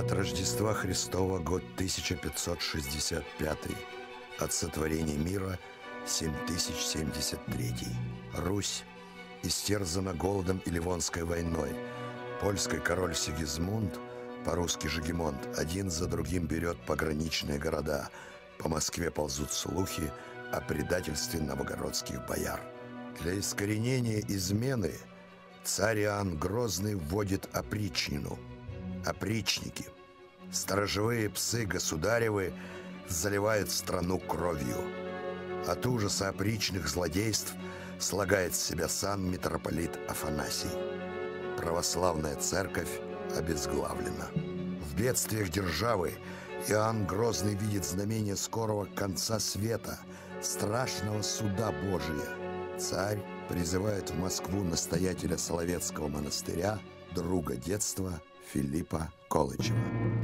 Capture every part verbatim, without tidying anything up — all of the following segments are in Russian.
От Рождества Христова год тысяча пятьсот шестьдесят пятый. От сотворения мира семь тысяч семьдесят третий. Русь истерзана голодом и Ливонской войной. Польский король Сигизмунд, по-русски Жигемонт, один за другим берет пограничные города. По Москве ползут слухи о предательстве новгородских бояр. Для искоренения измены царь Иоанн Грозный вводит опричнину. Опричники, сторожевые псы государевы, заливают страну кровью. От ужаса опричных злодейств слагает с себя сан митрополит Афанасий. Православная церковь обезглавлена. В бедствиях державы Иоанн Грозный видит знамение скорого конца света, страшного суда Божия. Царь призывает в Москву настоятеля Соловецкого монастыря, друга детства Филиппа Колычева.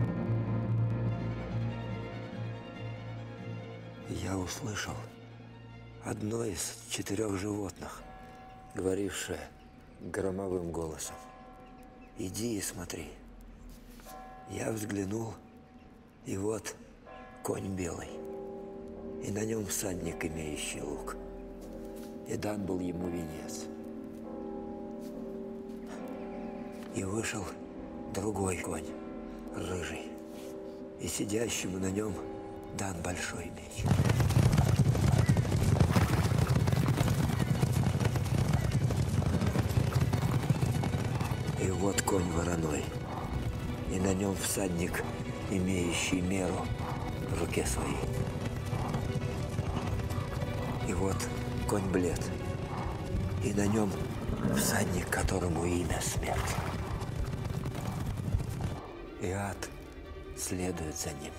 Я услышал одно из четырех животных, говорившее громовым голосом: «Иди и смотри». Я взглянул, и вот конь белый, и на нем всадник, имеющий лук, и дан был ему венец. И вышел другой конь, рыжий, и сидящему на нем дан большой меч. И вот конь вороной, и на нем всадник, имеющий меру в руке своей. И вот конь блед, и на нем всадник, которому имя смерть. И ад следует за ним.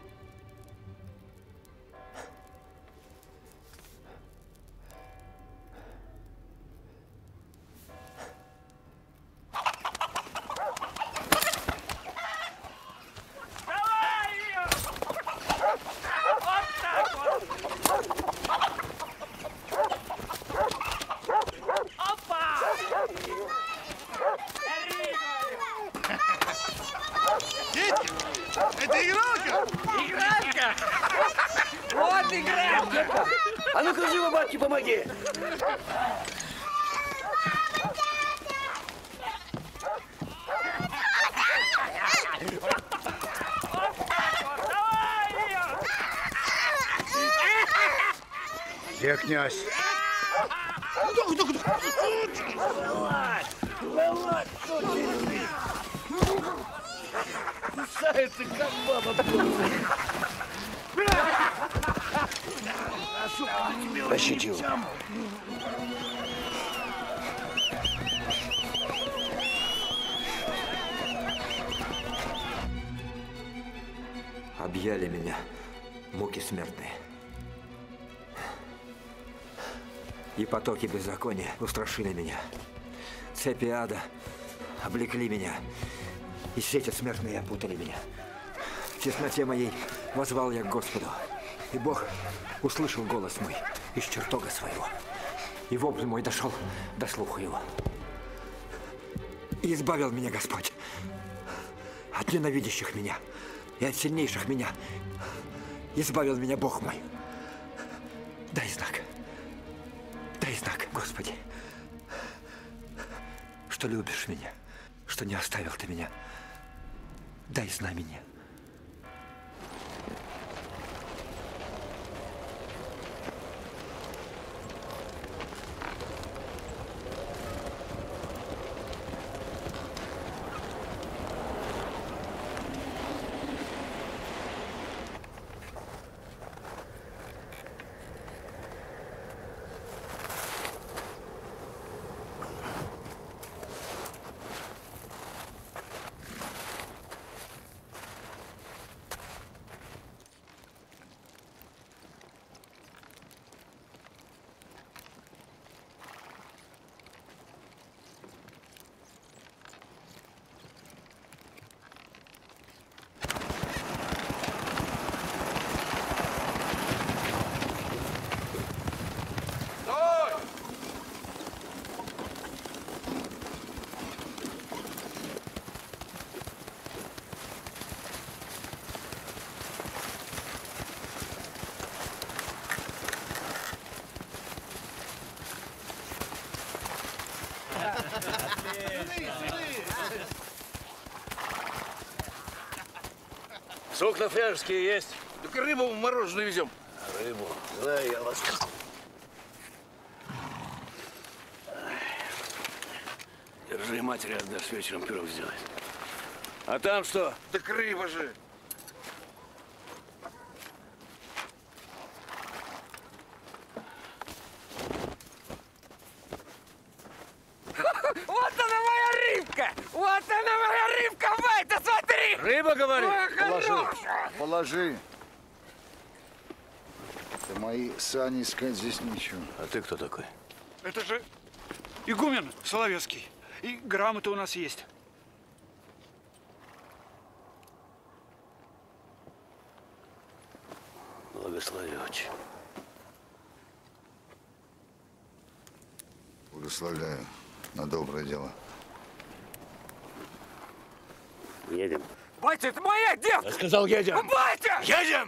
Это игралка? Игралка! Вот игралка! А ну-ка, живо, батьке, помоги! Где князь? Вылазь! Вылазь, кусается, как баба. Пощадил. Объяли меня муки смертные. И потоки беззакония устрашили меня. Цепи ада облекли меня, и сети смертные опутали меня. В тесноте моей воззвал я к Господу, и Бог услышал голос мой из чертога своего, и вопль мой дошел до слуха его. И избавил меня Господь от ненавидящих меня и от сильнейших меня. Избавил меня Бог мой. Дай знак. Дай знак, Господи, что любишь меня, что не оставил ты меня. Дай знамение. Сокна фряжские есть. Так рыбу в мороженое везем. Рыбу. Да, я вас. Держи, матери отдашь, вечером пирог сделать. А там что? Так рыба же. Вот она моя рыбка! Вот она моя рыбка, Вайта, смотри! Рыба, говорю? Положи, Положи. Это мои сани, искать здесь нечего. А ты кто такой? Это же игумен Соловецкий. И грамота у нас есть. Благослови, отче. Благословляю на доброе дело. Едем. Батя, это моя девка! Я сказал, едем. Батя! Едем!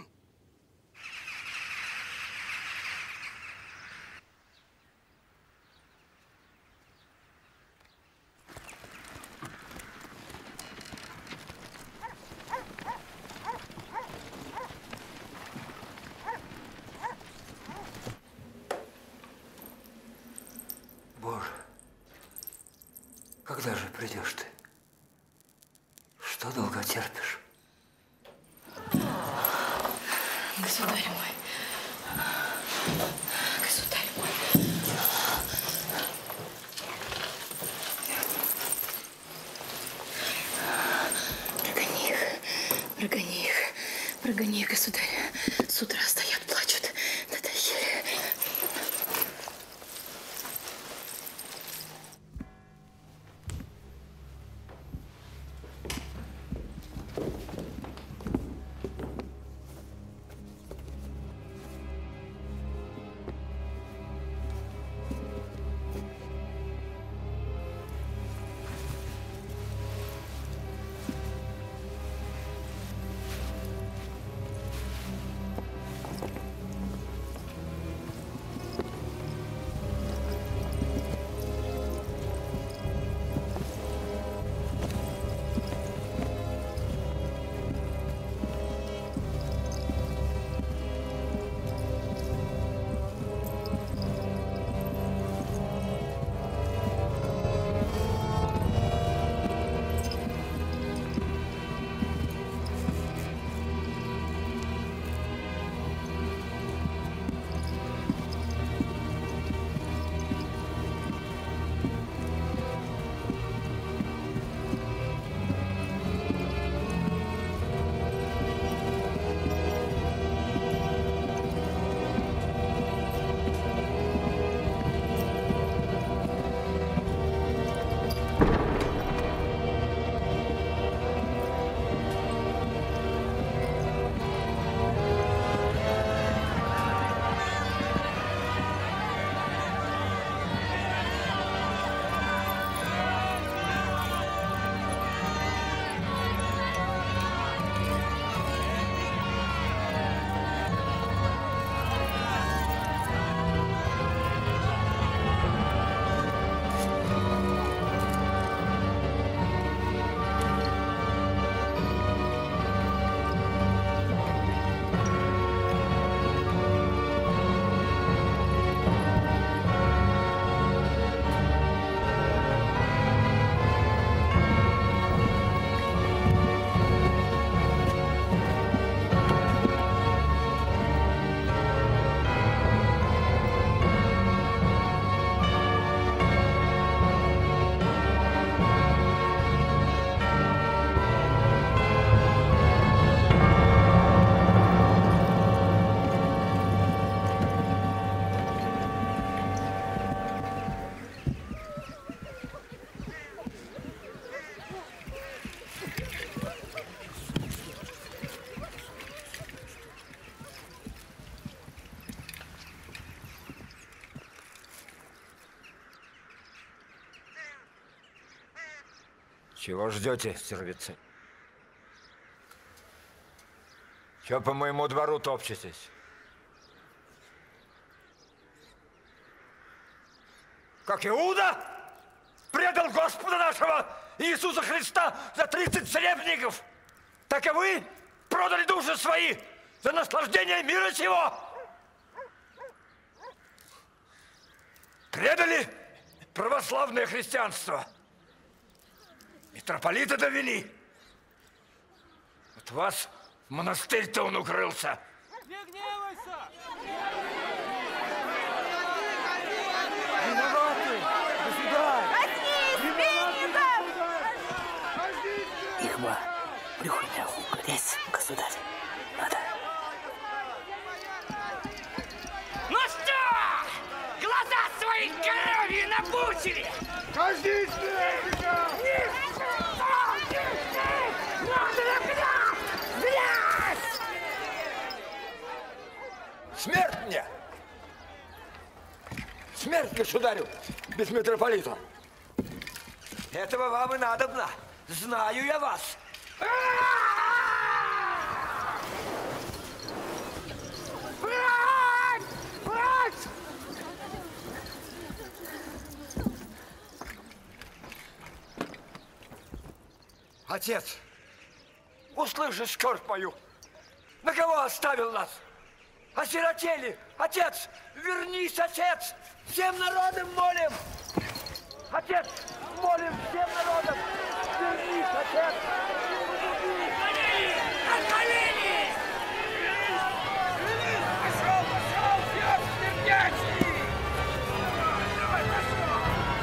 Боже, когда же придешь ты? Что долго терпишь? Государь мой, государь мой. Прогони их, прогони их, прогони их, государь. С утра стоят, плачут, надоели. Чего ждете, стервицы? Чего по моему двору топчетесь? Как Иуда предал Господа нашего Иисуса Христа за тридцать серебряников, так и вы продали души свои за наслаждение мира сего. Предали православное христианство. Митрополита довели. От вас в монастырь-то он укрылся. Не гневайся! Ихма, брюхо мяху, грязь, государь. Надо. Ну что? Глаза свои кровью напучили! Каждый смертника! Смерть мне! Смерть государю без митрополита! Этого вам и надобно! Знаю я вас! Отец, услыши скорбь мою! На кого оставил нас? Осиротели! Отец! Вернись, отец! Всем народом молим! Отец! Молим всем народом! Вернись, отец! От колени! Пошел, пошел, пес смердячий! Давай, пошел!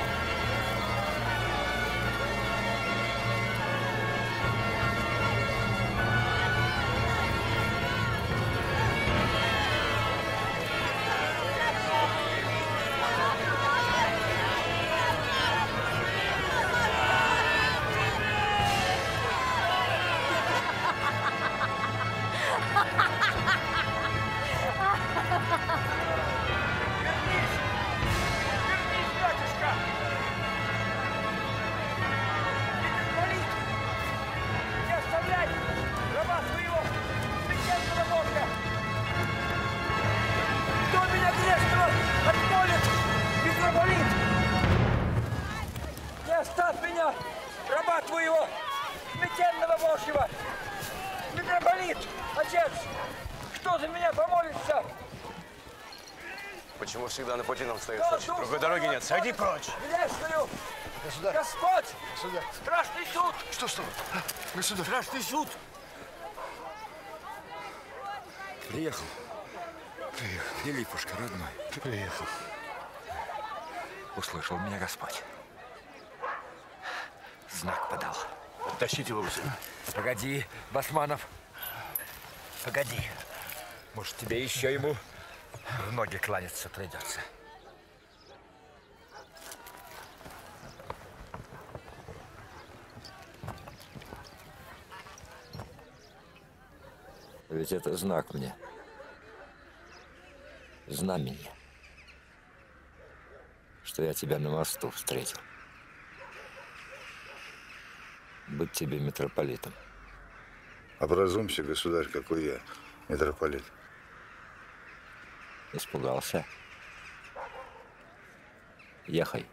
Оставь меня, раба твоего, смятенного Божьего! Митрополит, отец, кто за меня помолится? Почему всегда на пути нам стоит? Да, Значит, другой дороги нет. Сойди прочь. Грешную! Государь! Господь! Государь! Страшный суд! Что, что? Государь! Страшный суд! Приехал. Приехал. Филиппушка, родной. Приехал. Услышал меня Господь. Знак подал. Тащите его сюда. Погоди, Басманов. Погоди. Может, тебе еще ему в ноги кланяться придется. Ведь это знак мне. Знамение. Что я тебя на мосту встретил. Быть тебе митрополитом. Образумься, государь, какой я, митрополит. Испугался? Ехай.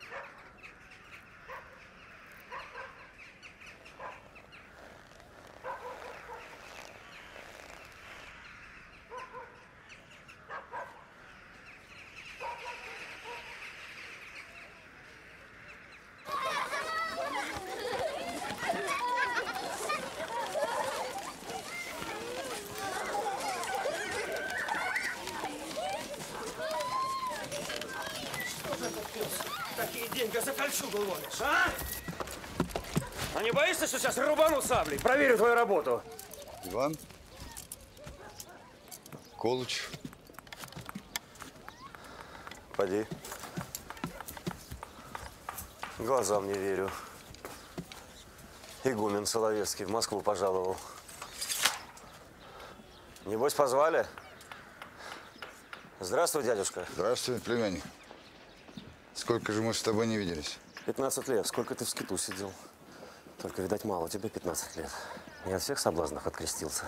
Такие деньги за кольчугу ловишь, а? А не боишься, что сейчас рубану саблей? Проверю твою работу. Иван? Колыч? Поди. Глазам не верю. Игумен Соловецкий в Москву пожаловал. Небось, позвали? Здравствуй, дядюшка. Здравствуй, племянник. Сколько же мы с тобой не виделись? пятнадцать лет. Сколько ты в скиту сидел? Только, видать, мало тебе пятнадцать лет. Не от всех соблазнов открестился.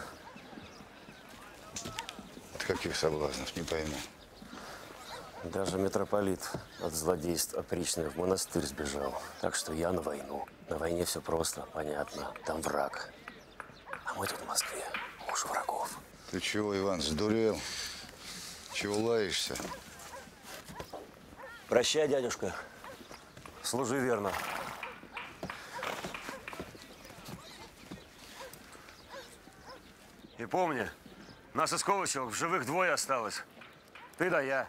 От каких соблазнов, не пойму. Даже митрополит от злодейств опричных в монастырь сбежал. Так что я на войну. На войне все просто, понятно. Там враг. А мы тут в Москве. уж врагов. Ты чего, Иван, сдурел? Чего лаешься? Прощай, дядюшка. Служи верно. И помни, нас из Колосел в живых двое осталось. Ты да я.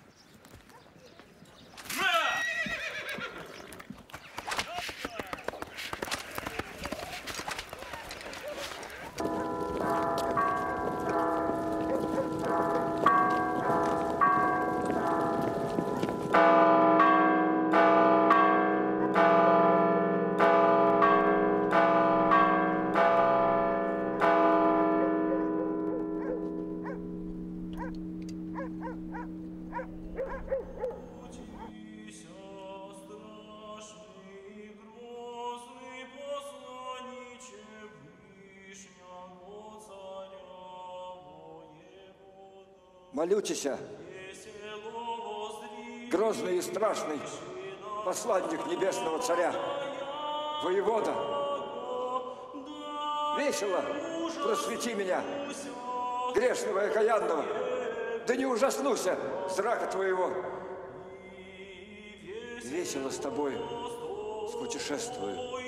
Молютеся, грозный и страшный посланник небесного царя, воевода, весело просвети меня, грешного и окаянного, да не ужаснуся зрака твоего. Весело с тобой спутешествую.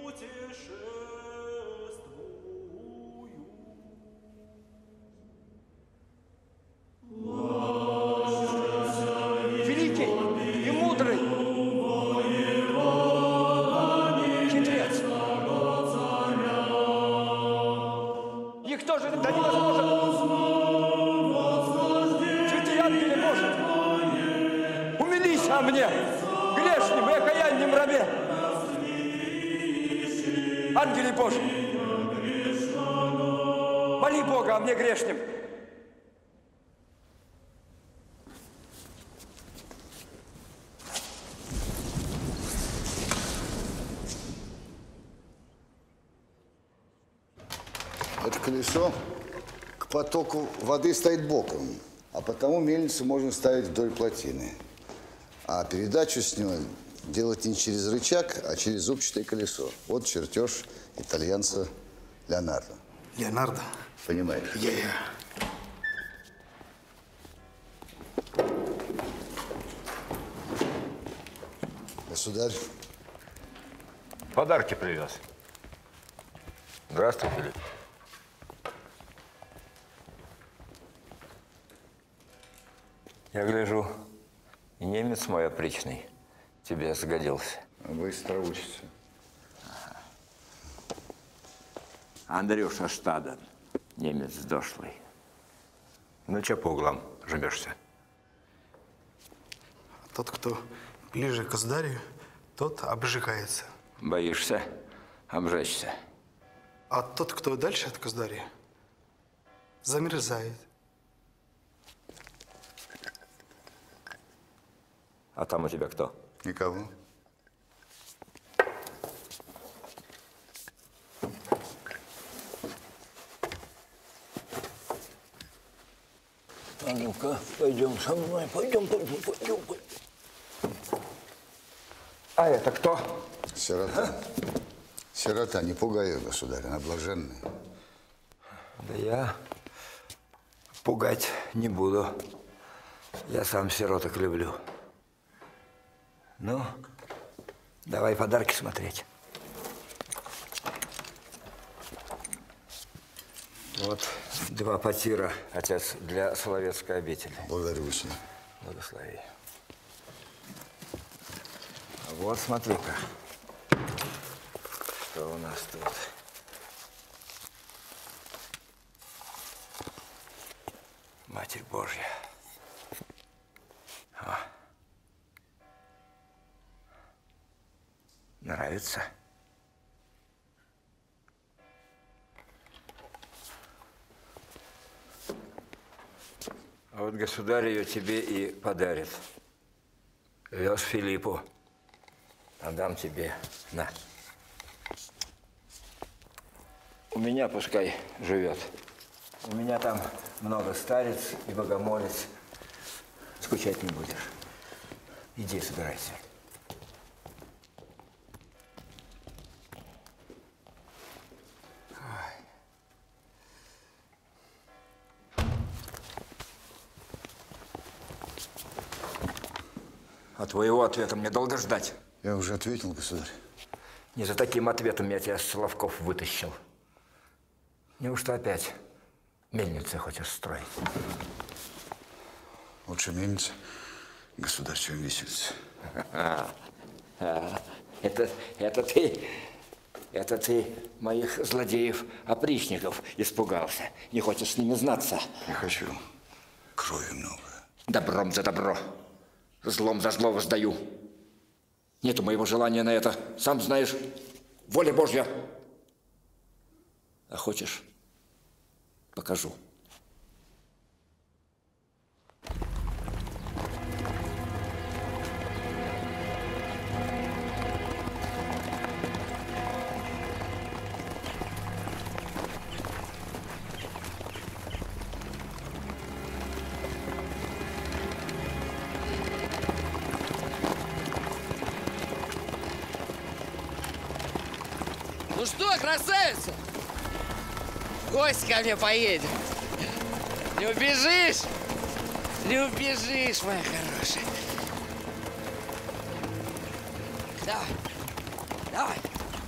Мне, грешним и окаянным рабе, ангеле Божий, моли Бога о мне грешним. Это колесо к потоку воды стоит боком, а потому мельницу можно ставить вдоль плотины. А передачу с него делать не через рычаг, а через зубчатое колесо. Вот чертеж итальянца Леонардо. Леонардо? Понимаешь? Я, я. Государь. Подарки привез. Здравствуй, Филипп. Я гляжу, и немец мой опричный тебе сгодился. Быстро учится. Ага. Андрюша Штаден, немец дошлый. Ну, че по углам жмешься? Тот, кто ближе к государю, тот обжигается. Боишься обжечься? А тот, кто дальше от государя, замерзает. А там у тебя кто? Никого. А ну-ка, пойдем со мной, пойдем, пойдем, пойдем, пойдем. А это кто? Сирота. А? Сирота, не пугай ее, государь, она блаженная. Да я пугать не буду. Я сам сироток люблю. Ну, давай подарки смотреть. Вот два потира, отец, для Соловецкой обители. Благодарю вас. Благослови. Вот смотри-ка, что у нас тут. Матерь Божья. О. Нравится? А вот государь ее тебе и подарит. Вез Филиппу. Отдам тебе. На. У меня пускай живет. У меня там много старец и богомолец. Скучать не будешь. Иди, собирайся. А твоего ответа мне долго ждать? Я уже ответил, государь. Не за таким ответом я тебя с Соловков вытащил. Неужто опять мельницы хочешь строить? Лучше мельница, государь, чем виселица. Это, это ты, это ты моих злодеев-опричников испугался. Не хочешь с ними знаться? Не хочу. Крови много. Добром за добро, злом за зло воздаю. Нету моего желания на это. Сам знаешь, воля Божья. А хочешь, покажу. Ну что, красавица? В гости ко мне поедем. Не убежишь? Не убежишь, моя хорошая. Давай, давай.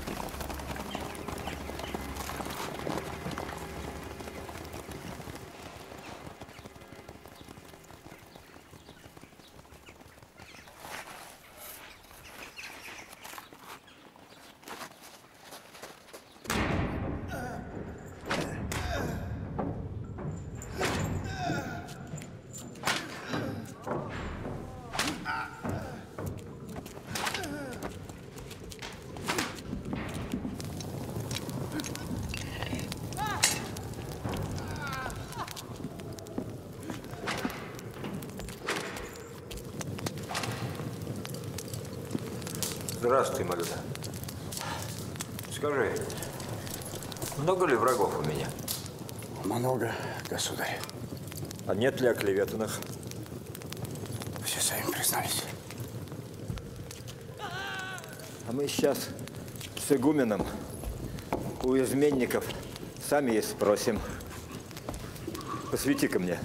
Здравствуй, Малюта. Скажи, много ли врагов у меня? Много, государь. А нет ли оклеветанных? Все сами признались. А мы сейчас с игуменом у изменников сами и спросим. Посвети-ка мне.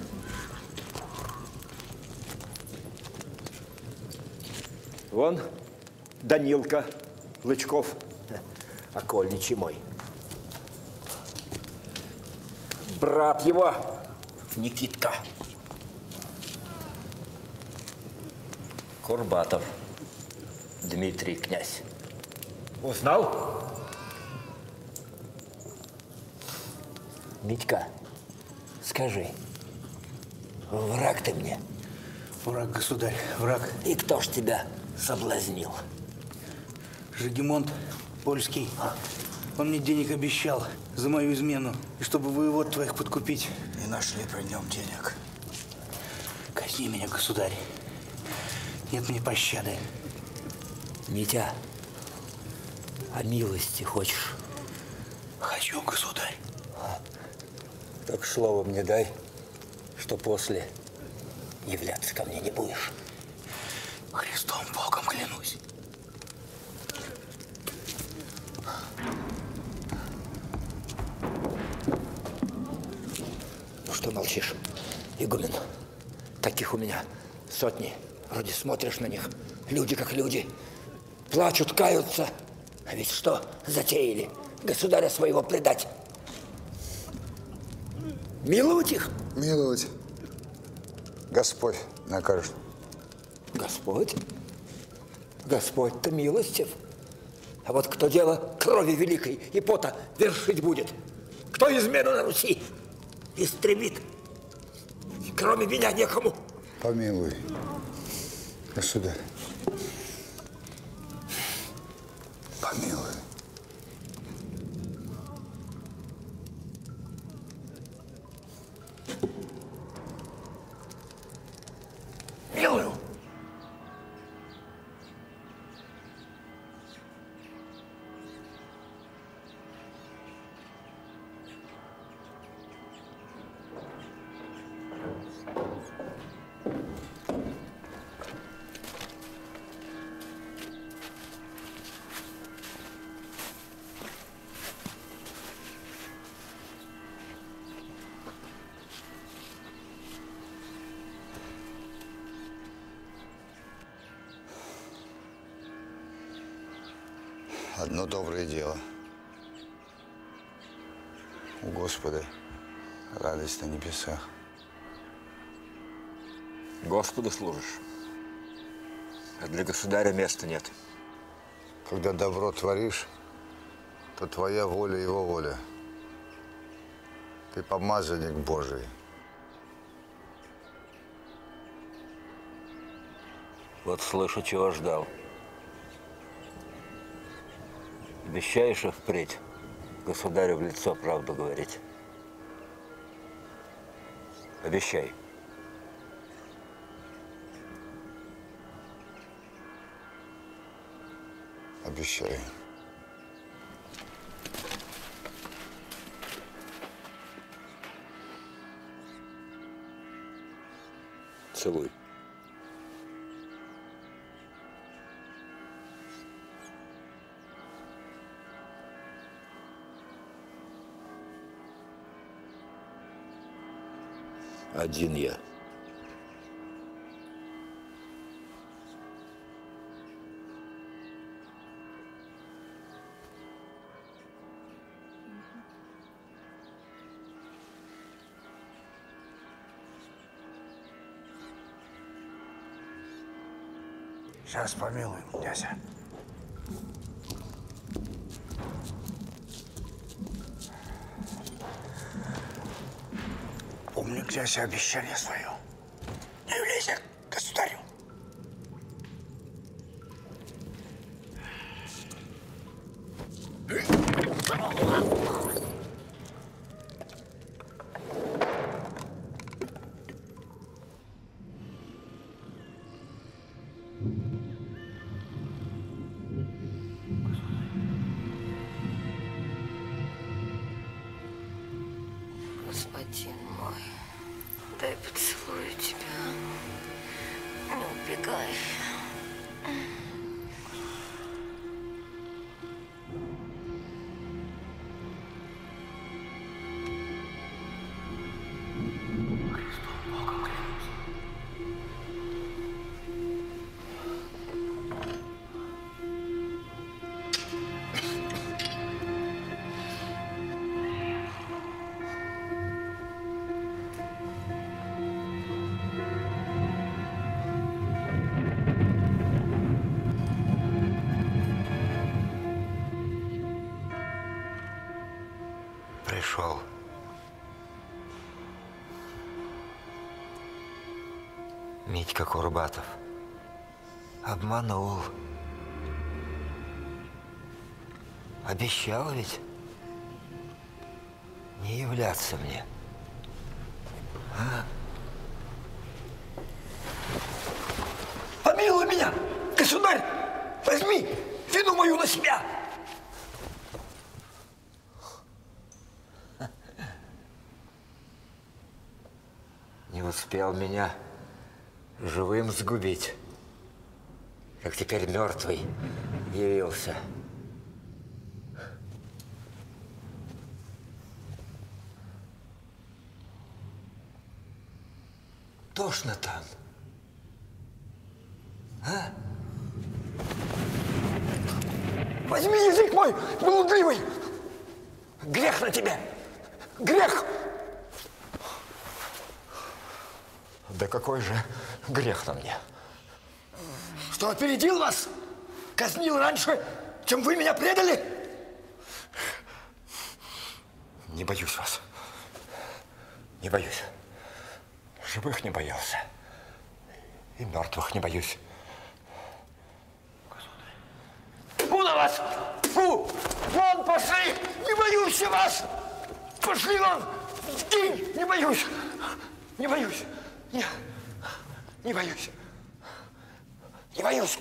Вон Данилка Лычков, окольничий мой. Брат его Никитка. Курбатов Дмитрий, князь. Узнал? Митька, скажи, враг ты мне? Враг, государь, враг. И кто ж тебя соблазнил? Жегемонт польский. Он мне денег обещал за мою измену, и чтобы воевод твоих подкупить. И нашли при нем денег. Казни меня, государь. Нет мне пощады. Митя, а милости хочешь? Хочу, государь. Так слово мне дай, что после являться ко мне не будешь. Христом Богом клянусь. Ну что молчишь, игумен? Таких у меня сотни. Вроде смотришь на них, люди как люди. Плачут, каются. А ведь что затеяли? Государя своего предать. Миловать их? Миловать. Господь накажет. Господь? Господь-то милостив. А вот кто дело крови великой и пота вершить будет? Кто измену на Руси истребит? Кроме меня некому. Помилуй, государь. Помилуй. Милую. Одно доброе дело. У Господа радость на небесах. Господу служишь, а для государя места нет. Когда добро творишь, то твоя воля его воля. Ты помазанник Божий. Вот слышу, чего ждал. Обещаешь и впредь государю в лицо правду говорить? Обещай. Обещаю. Целуй. Один я. Сейчас помилуем, дядя. Помни, князь, обещание свое. Не являйся к государю. Господин мой, дай поцелую тебя. Не убегай. Пришел. Митька Курбатов обманул. Обещал ведь не являться мне. А? Помилуй меня, государь! Возьми вину мою на себя! Не успел меня живым сгубить, как теперь мертвый явился. Тошно там. А? Возьми язык мой, блудливый! Грех на тебе! Грех! Да какой же грех на мне? Что опередил вас? Казнил раньше, чем вы меня предали? Не боюсь вас. Не боюсь. Живых не боялся. И мертвых не боюсь. Фу на вас! Фу! Вон пошли! Не боюсь я вас! Пошли вон! Сгинь! Не боюсь! Не боюсь! Не, не боюсь! Не боюсь!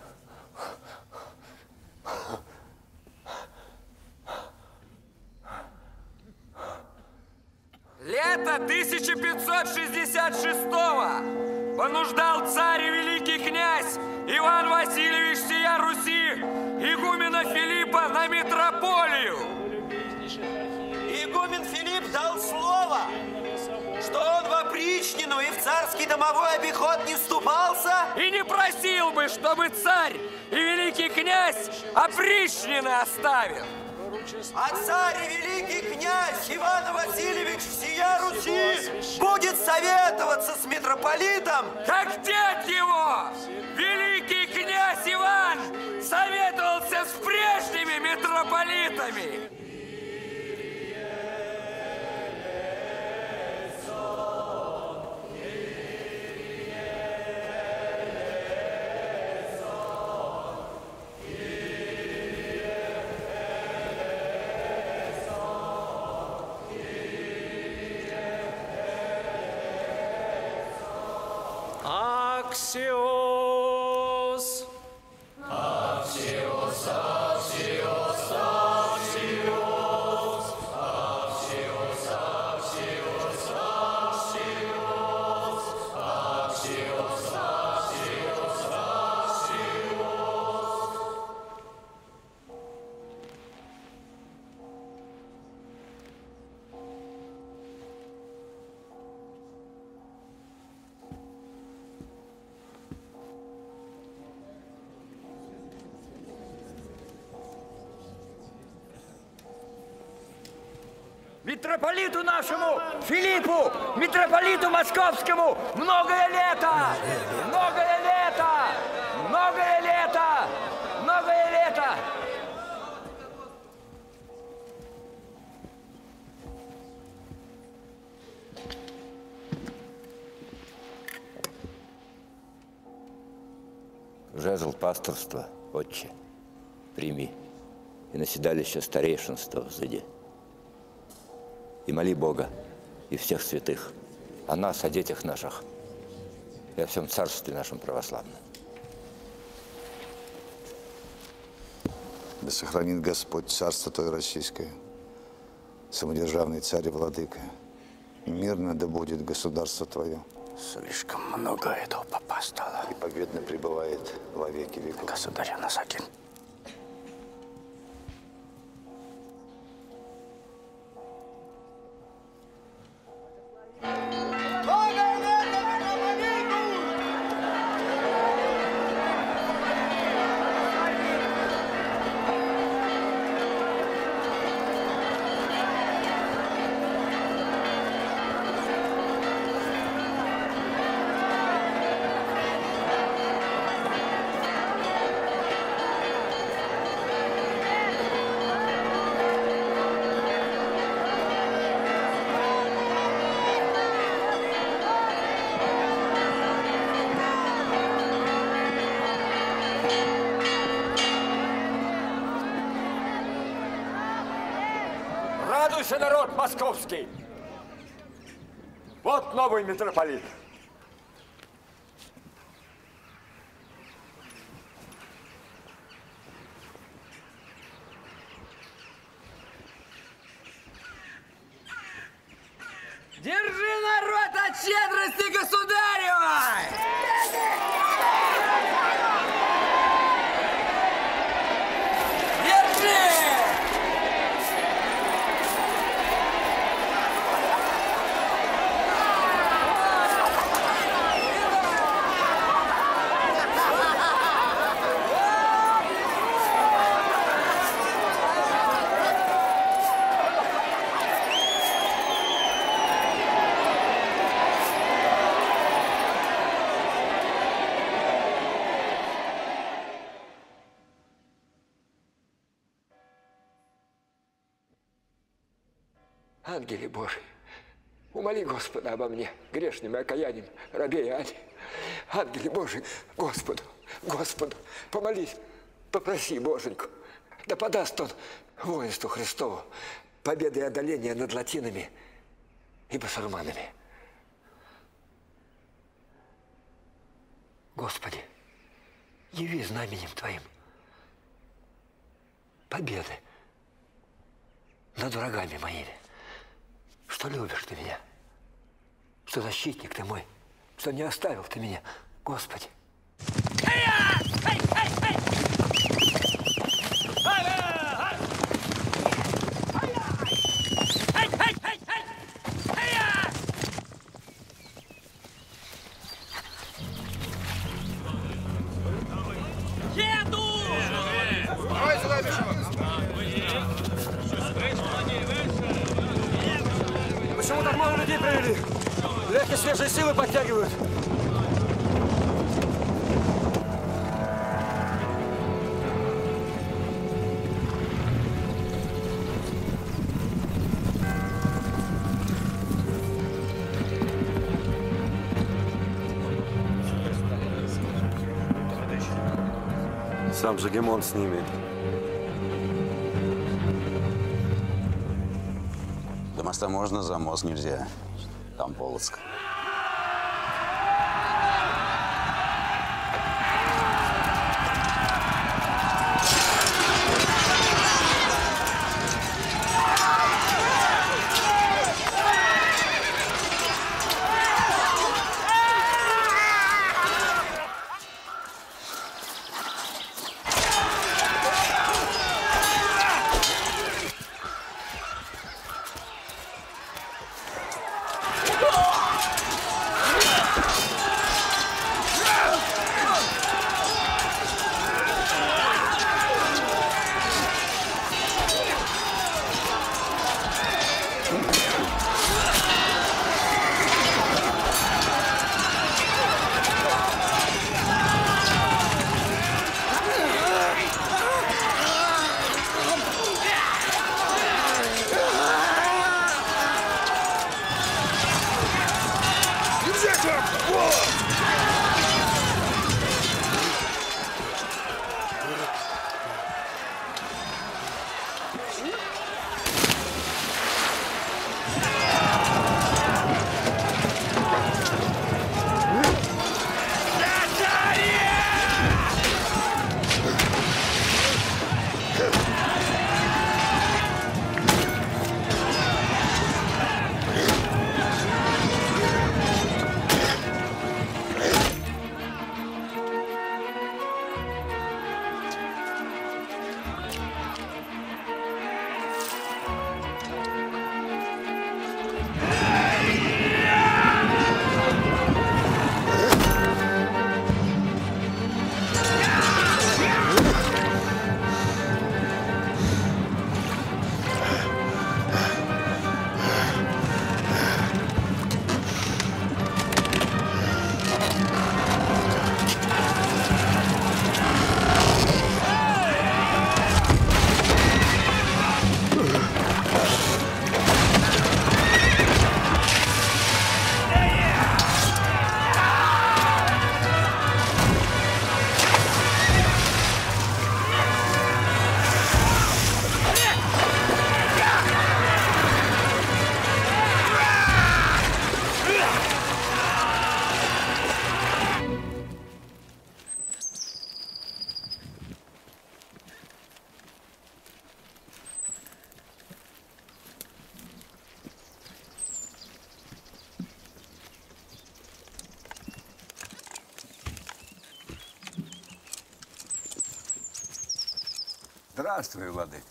Лето тысяча пятьсот шестьдесят шестого понуждал царь и великий князь Иван Васильевич сия Руси игумена Филиппа на митрополию. Игумен Филипп дал слово, что он в опричнину и в царство царский домовой обиход не вступался? И не просил бы, чтобы царь и великий князь опричнины оставил. А царь и великий князь Иван Васильевич всея Руси будет советоваться с митрополитом, как дед его, великий князь Иван, советовался с прежними митрополитами. Аксиос! Аксиос, Аксиос, Аксиос! Аксиос, Аксиос, Аксиос! Аксиос, Аксиос, Аксиос! Митрополиту нашему Филиппу, митрополиту московскому, многое лето, многое лето, многое лето, многое лето. Жезл пасторства, отче, прими, и на седалище старейшинства взыди. И моли Бога и всех святых о нас, о детях наших и о всем царстве нашем православном. Да сохранит Господь царство Твое российское, самодержавный царь и владыка. Мирно да будет государство Твое. Слишком много этого попа стало. И победно пребывает во веки веков. Государь Анасакин. Радуйся, народ московский! Вот новый митрополит. Держи, народ, от щедрости государевой! Ангеле Божий, умоли Господа обо мне, грешным и окаянным, рабе Иоанне. Ангеле Божий, Господу, Господу, помолись, попроси Боженьку, да подаст Он воинству Христову победы и одоления над латинами и басурманами. Господи, яви знаменем Твоим победы над врагами моими, что любишь Ты меня, что защитник Ты мой, что не оставил Ты меня, Господи. Почему так мало людей привели? Легкие свежие силы подтягивают. Сам Жегемон с ними. До моста можно, за мост нельзя. Там Полоцк. Здравствуй, владыка.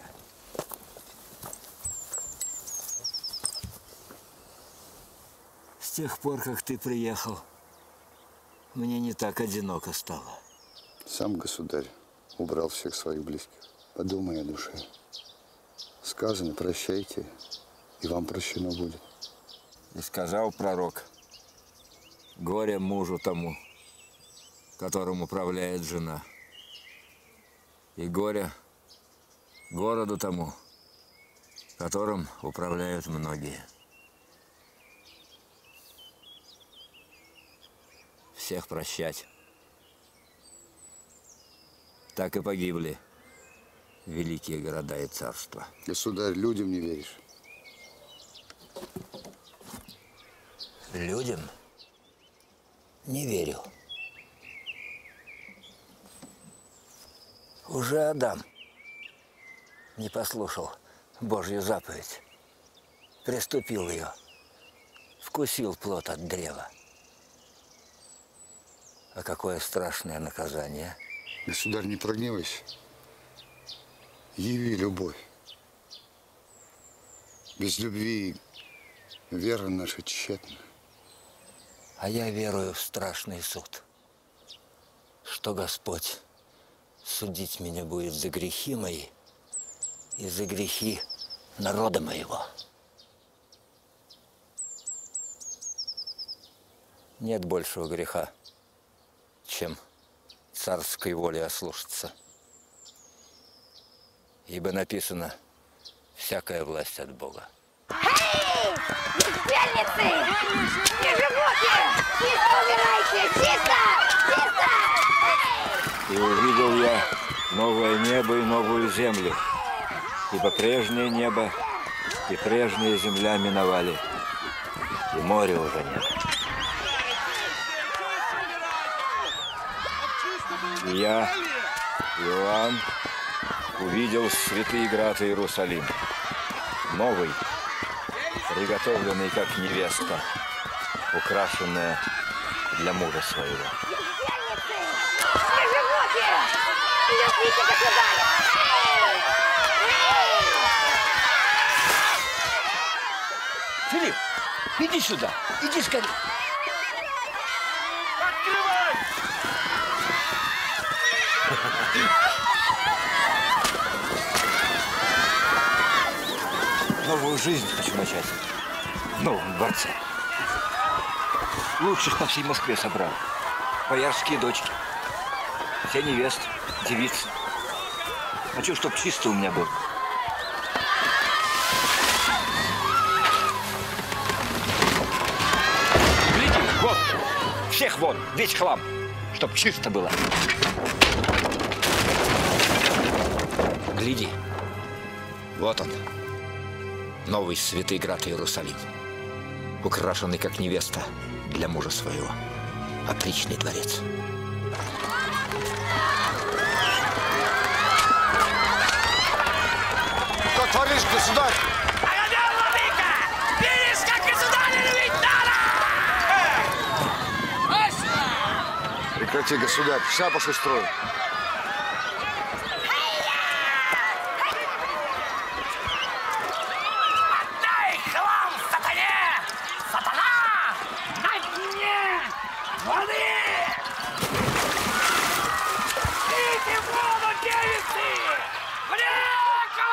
С тех пор, как ты приехал, мне не так одиноко стало. Сам государь убрал всех своих близких. Подумай о душе. Сказано, прощайте, и вам прощено будет. И сказал пророк: горе мужу тому, которым управляет жена, и горе городу тому, которым управляют многие. Всех прощать. Так и погибли великие города и царства. Государь, людям не веришь? Людям не верю. Уже Адам не послушал Божью заповедь, приступил ее, вкусил плод от древа. А какое страшное наказание. Государь, не прогневайся. Яви любовь. Без любви вера наша тщетна. А я верую в страшный суд, что Господь судить меня будет за грехи мои и за грехи народа моего. Нет большего греха, чем царской воле ослушаться. Ибо написано, всякая власть от Бога. Эй! Бездельницы! Не животе! Чисто убирайте! Чисто! Чисто! И увидел я новое небо и новую землю, ибо прежнее небо и прежняя земля миновали, и моря уже нет. И я, Иоанн, увидел святый град Иерусалим, новый, приготовленный как невеста, украшенная для мужа своего. Не животе! Любите государя! Филипп, иди сюда, иди скорее. Открывай! Новую жизнь хочу начать в новом дворце. Лучших по всей Москве собрал. Боярские дочки. Все невесты, девицы. Хочу, чтоб чисто у меня был. Гляди, вот. Всех вон, весь хлам. Чтоб чисто было. Гляди. Вот он. Новый святый град Иерусалим. Украшенный как невеста для мужа своего. Отличный дворец. Что творишь, государь? Оголен, владыка! Видишь, как государя любить надо! Прекрати, государь, шапошь устрой. Отдай хлам сатане! Сатана! На дне воды! Пейте воду, девицы! Млеко!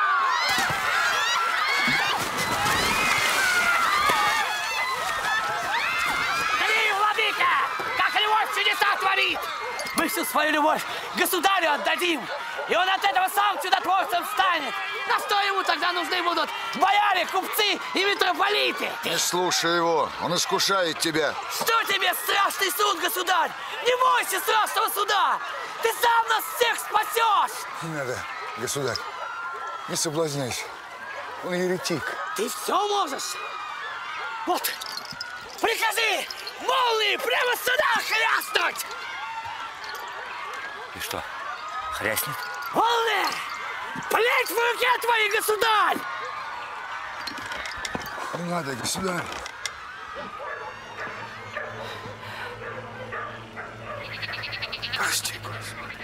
Скорее, владыка! Как любовь чудеса творит! Мы всю свою любовь государю отдадим, и он от этого сам чудотворцем станет. На что ему тогда нужны будут бояре, купцы и митрополиты? Не слушай его, он искушает тебя. Что тебе страшный суд, государь? Не бойся страшного суда! Ты сам нас всех спасешь! Не надо, государь, не соблазняйся. Он еретик. Ты все можешь? Вот, прикажи молнии прямо сюда хряснуть! И что, хряснет? Молния! Плеть в руке твоей, государь! Не надо, государь. Прости, Господи.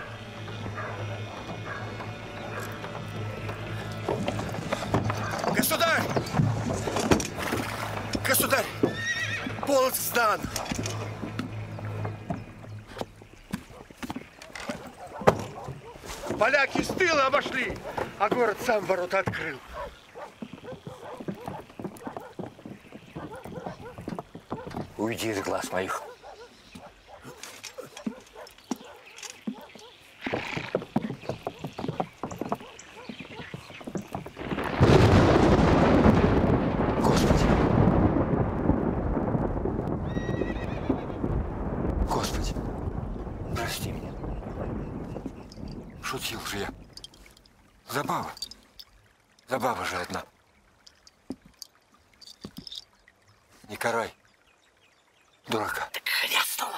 Государь! Государь! Полк сдан! Поляки с тыла обошли, а город сам ворота открыл. Уйди из глаз моих. Господи. Господи. Прости меня. Шутил же я. Забава. Забава же одна. Не карай. Дурака. Так хряснула.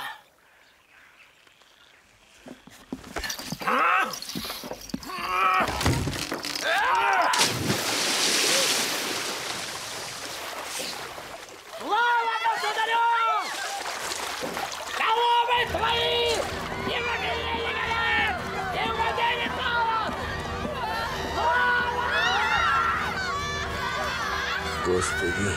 Слава государю! Кого вы твои? Не могли не говорят! Не воды не стало! Господи,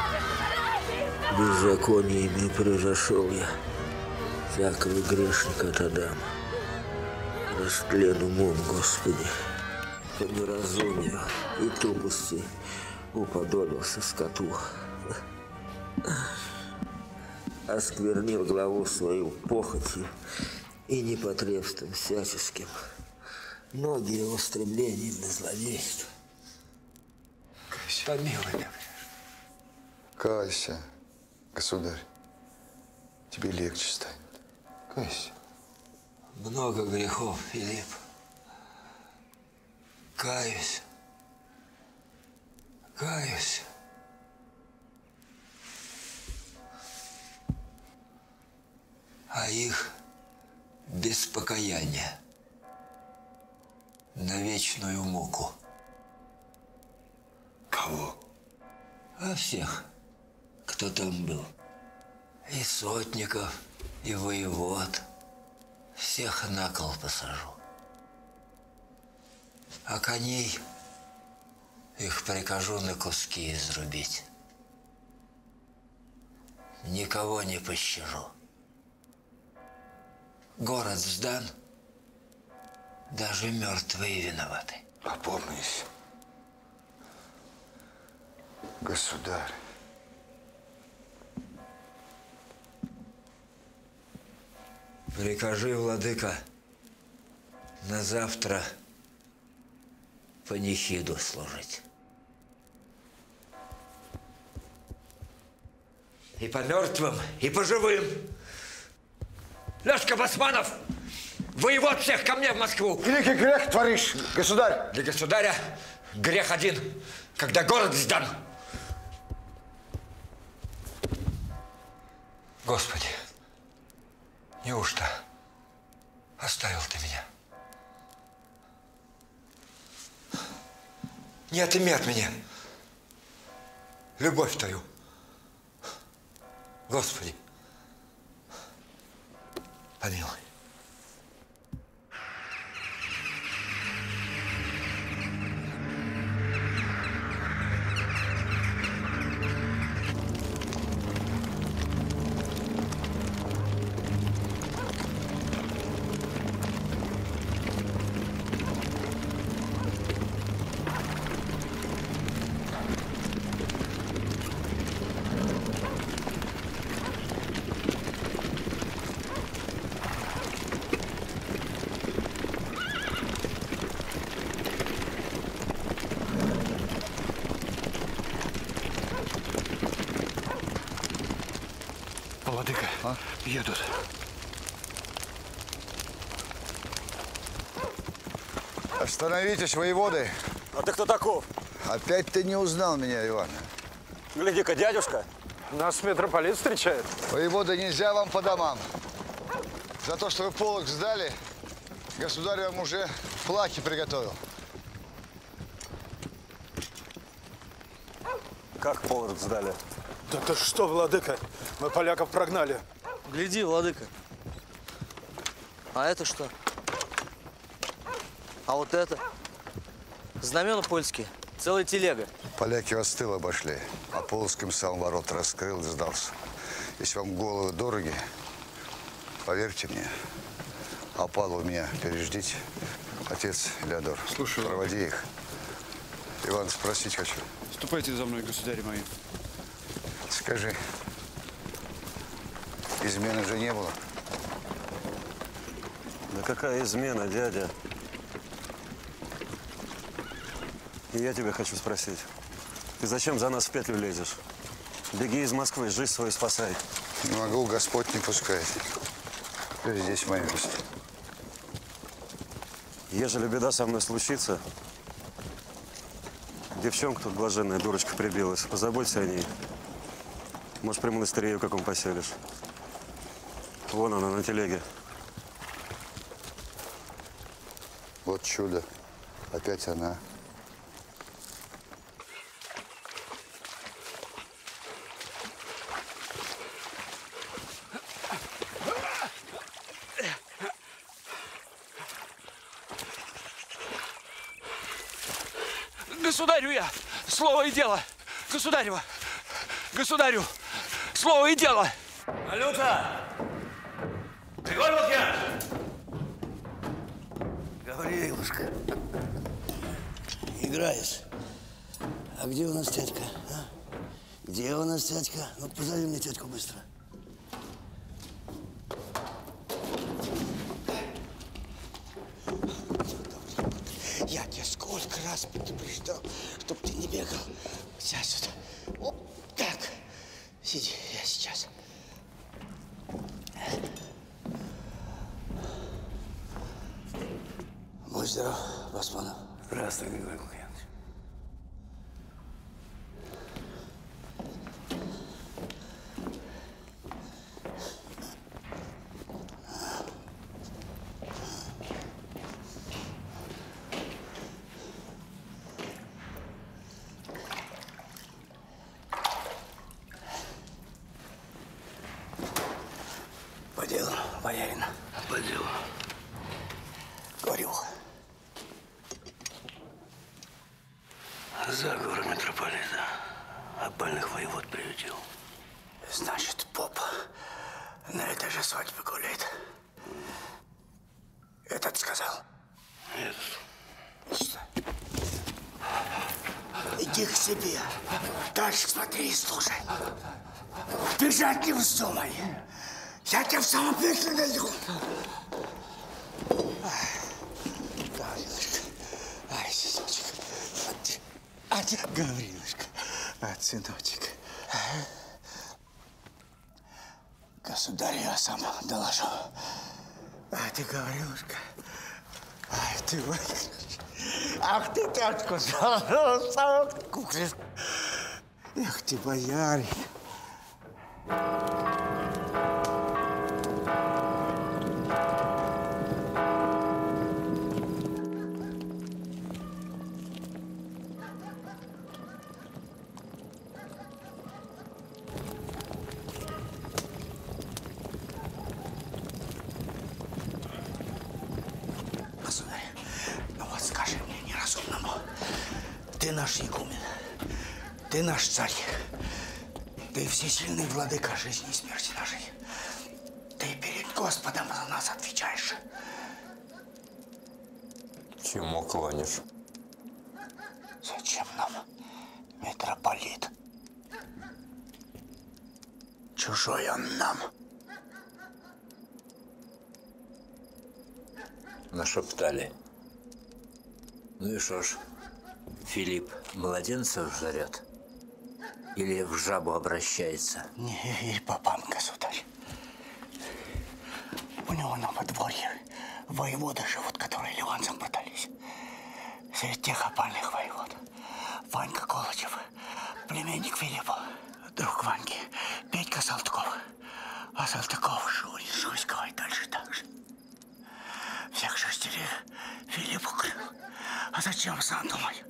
беззакониями произошел я, всякого грешника отдам. Растлен умом, Господи, по неразумию и тупости уподобился скоту. осквернил главу свою похотью и непотребством всяческим, ноги его стремлением на злодейство. Помилуй меня. Кайся, государь. Тебе легче станет. Кайся. Много грехов, Филипп. Каюсь. Каюсь. А их без покаяния на вечную муку. Кого? А всех, кто там был. И сотников, и воевод. Всех на кол посажу. А коней их прикажу на куски изрубить. Никого не пощажу. Город сдан, даже мертвые виноваты. Опомнись, государь. Прикажи, владыка, на завтра панихиду служить. И по мертвым, и по живым. Лёшка Басманов, воевод всех ко мне в Москву. Великий грех творишь, государь. Для государя грех один, когда город сдан. Господи, неужто оставил ты меня? Не отыми от меня любовь твою. Господи, помилуй. Владыка, а? Едут. Остановитесь, воеводы. А ты кто таков? Опять ты не узнал меня, Иван. Гляди-ка, дядюшка, нас митрополит встречает. Воевода, нельзя вам по домам. За то, что вы полок сдали, государь вам уже плахи приготовил. Как полок сдали? Да ты что, владыка? Мы поляков прогнали. Гляди, владыка. А это что? А вот это? Знамена польские. Целая телега. Поляки вас с тыла обошли, а Полоцким сам ворот раскрыл и сдался. Если вам головы дороги, поверьте мне, опалу у меня переждите. Отец Леодор, Слушаю, проводи их. Иван, спросить хочу. Ступайте за мной, государь мои. Скажи, измены же не было? Да какая измена, дядя? И я тебя хочу спросить. Ты зачем за нас в петлю лезешь? Беги из Москвы, жизнь свою спасай. Не могу, Господь не пускает. Здесь мое место. Ежели беда со мной случится, девчонка тут блаженная, дурочка прибилась, позаботься о ней. Может, при монастыре ее каком поселишь. Вон она на телеге. Вот чудо. Опять она. Государю я, слово и дело. Государева, государю, слово и дело. Алюта! Григорий Лукьянович! Гаврилушка, играешь. А где у нас тетка? А? Где у нас тетка? Ну, позови мне тетку быстро. что, чтоб ты не бегал. Сядь сюда. Оп, так. Сиди, я сейчас. Будь здоров, Басманов. Здравствуй, Григорий Лукьянович. По делу, боярин. По делу. Говорю. Заговор митрополита. Опальных воевод приютил. Значит, поп на этой же свадьбе гуляет. Этот сказал? Этот. Что? Иди к себе. Дальше смотри и слушай. Бежать не вздумай. Я тебя в самом пекле найду. Гаврилушка. Ай, сыночек. А ты, Гаврилушка. А, сыночек. Государь, я сам доложу. А ты, Гаврилушка. Ай, ты, ах ты, тятьку, куклишь. Эх ты, боярин. Государь, ну вот скажи мне, неразумному, ты наш игумен, ты наш царь, ты всесильный владыка жизни и смерти нашей. Ты перед Господом за нас отвечаешь. Чему клонишь? Зачем нам митрополит? Чужой он нам. Нашептали. Ну и шо ж, Филипп младенцев жрет? Или в жабу обращается? Не, и попам, государь. У него на подворье воеводы живут, которые ливанцам продались. Среди тех опальных воевод Ванька Колычев, племянник Филиппа, друг Ваньки, Петька Салтыков. А Салтыков Шурин Шуйского и дальше так же. Всех шестерых Филипп укрыл. А зачем, сам думай?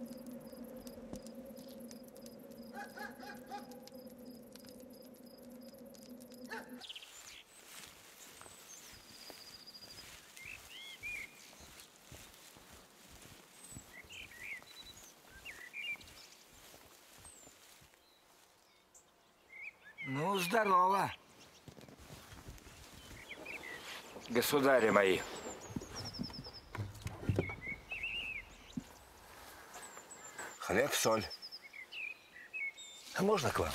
Ну, здорово, государи мои. Хлеб, соль. А можно к вам?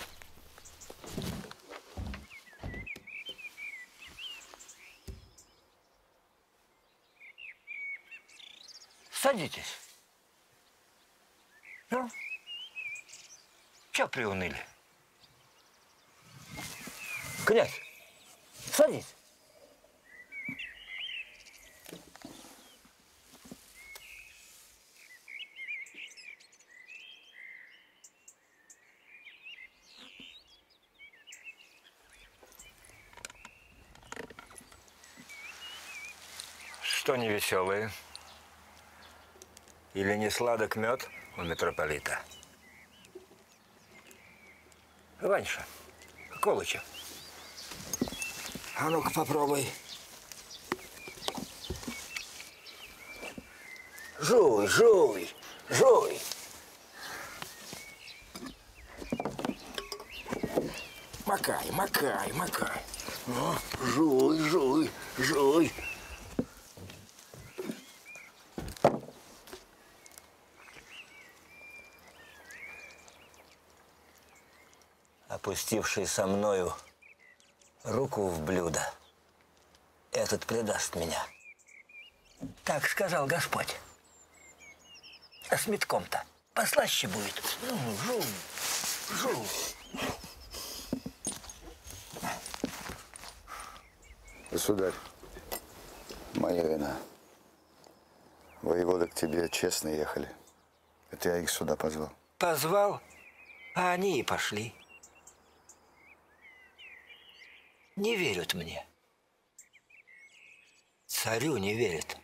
Садитесь. Ну, чё приуныли? Князь, садись. Что невеселые? Или не сладок мед у митрополита? Ваньша, Колычев. А ну-ка попробуй. Жуй, жуй, жуй. Макай, макай, макай. О, жуй, жуй, жуй. Опустивший со мною руку в блюдо, этот предаст меня. Так сказал Господь. А с метком-то послаще будет. Ну, жу, жу. Государь, моя вина. Воеводы к тебе честно ехали. Это я их сюда позвал. Позвал, а они и пошли. Не верят мне. Царю не верят.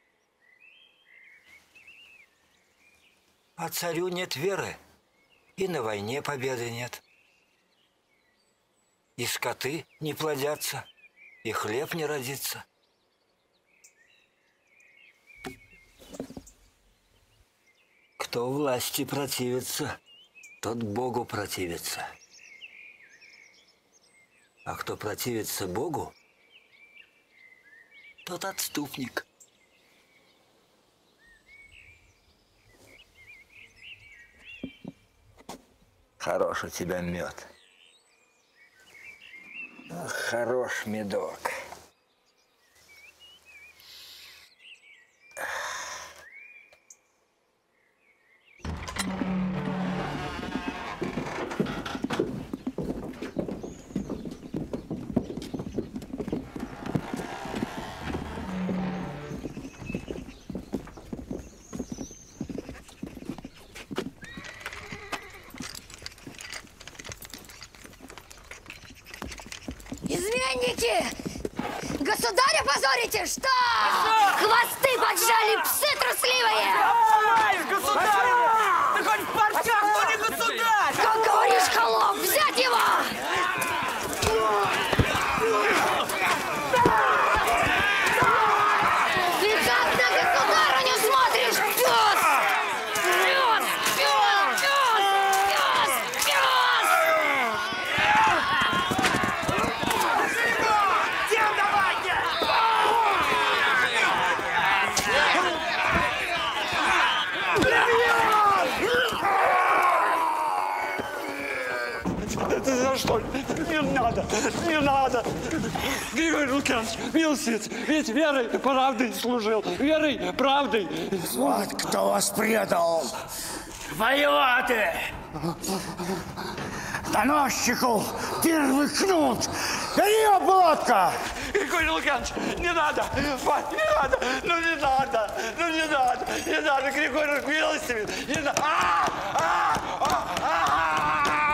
А царю нет веры, и на войне победы нет. И скоты не плодятся, и хлеб не родится. Кто власти противится, тот Богу противится. А кто противится Богу, тот отступник. Хорош у тебя мед. Ах, хорош медок. Изменники! Государя позорите, что? Хвосты поджали, псы трусливые! Государь! Ты хоть в парчах, но не государь! Как говоришь, холоп, взять его! Ты как на государя не смотришь, пес! Пес! Пес! Пес! Пес! Это за что? Не надо, не надо. Григорий Лукьянович, милостивец, ведь верой и правдой служил. Верой и правдой. Вот кто вас предал. Воеводы! Доносчику первый кнут! Бери облодка! Григорий Лукьянович, не надо! Мать, не надо! Ну не надо! Ну не надо! Не надо, Григорий, милостивец! Не надо! А! А! А! А!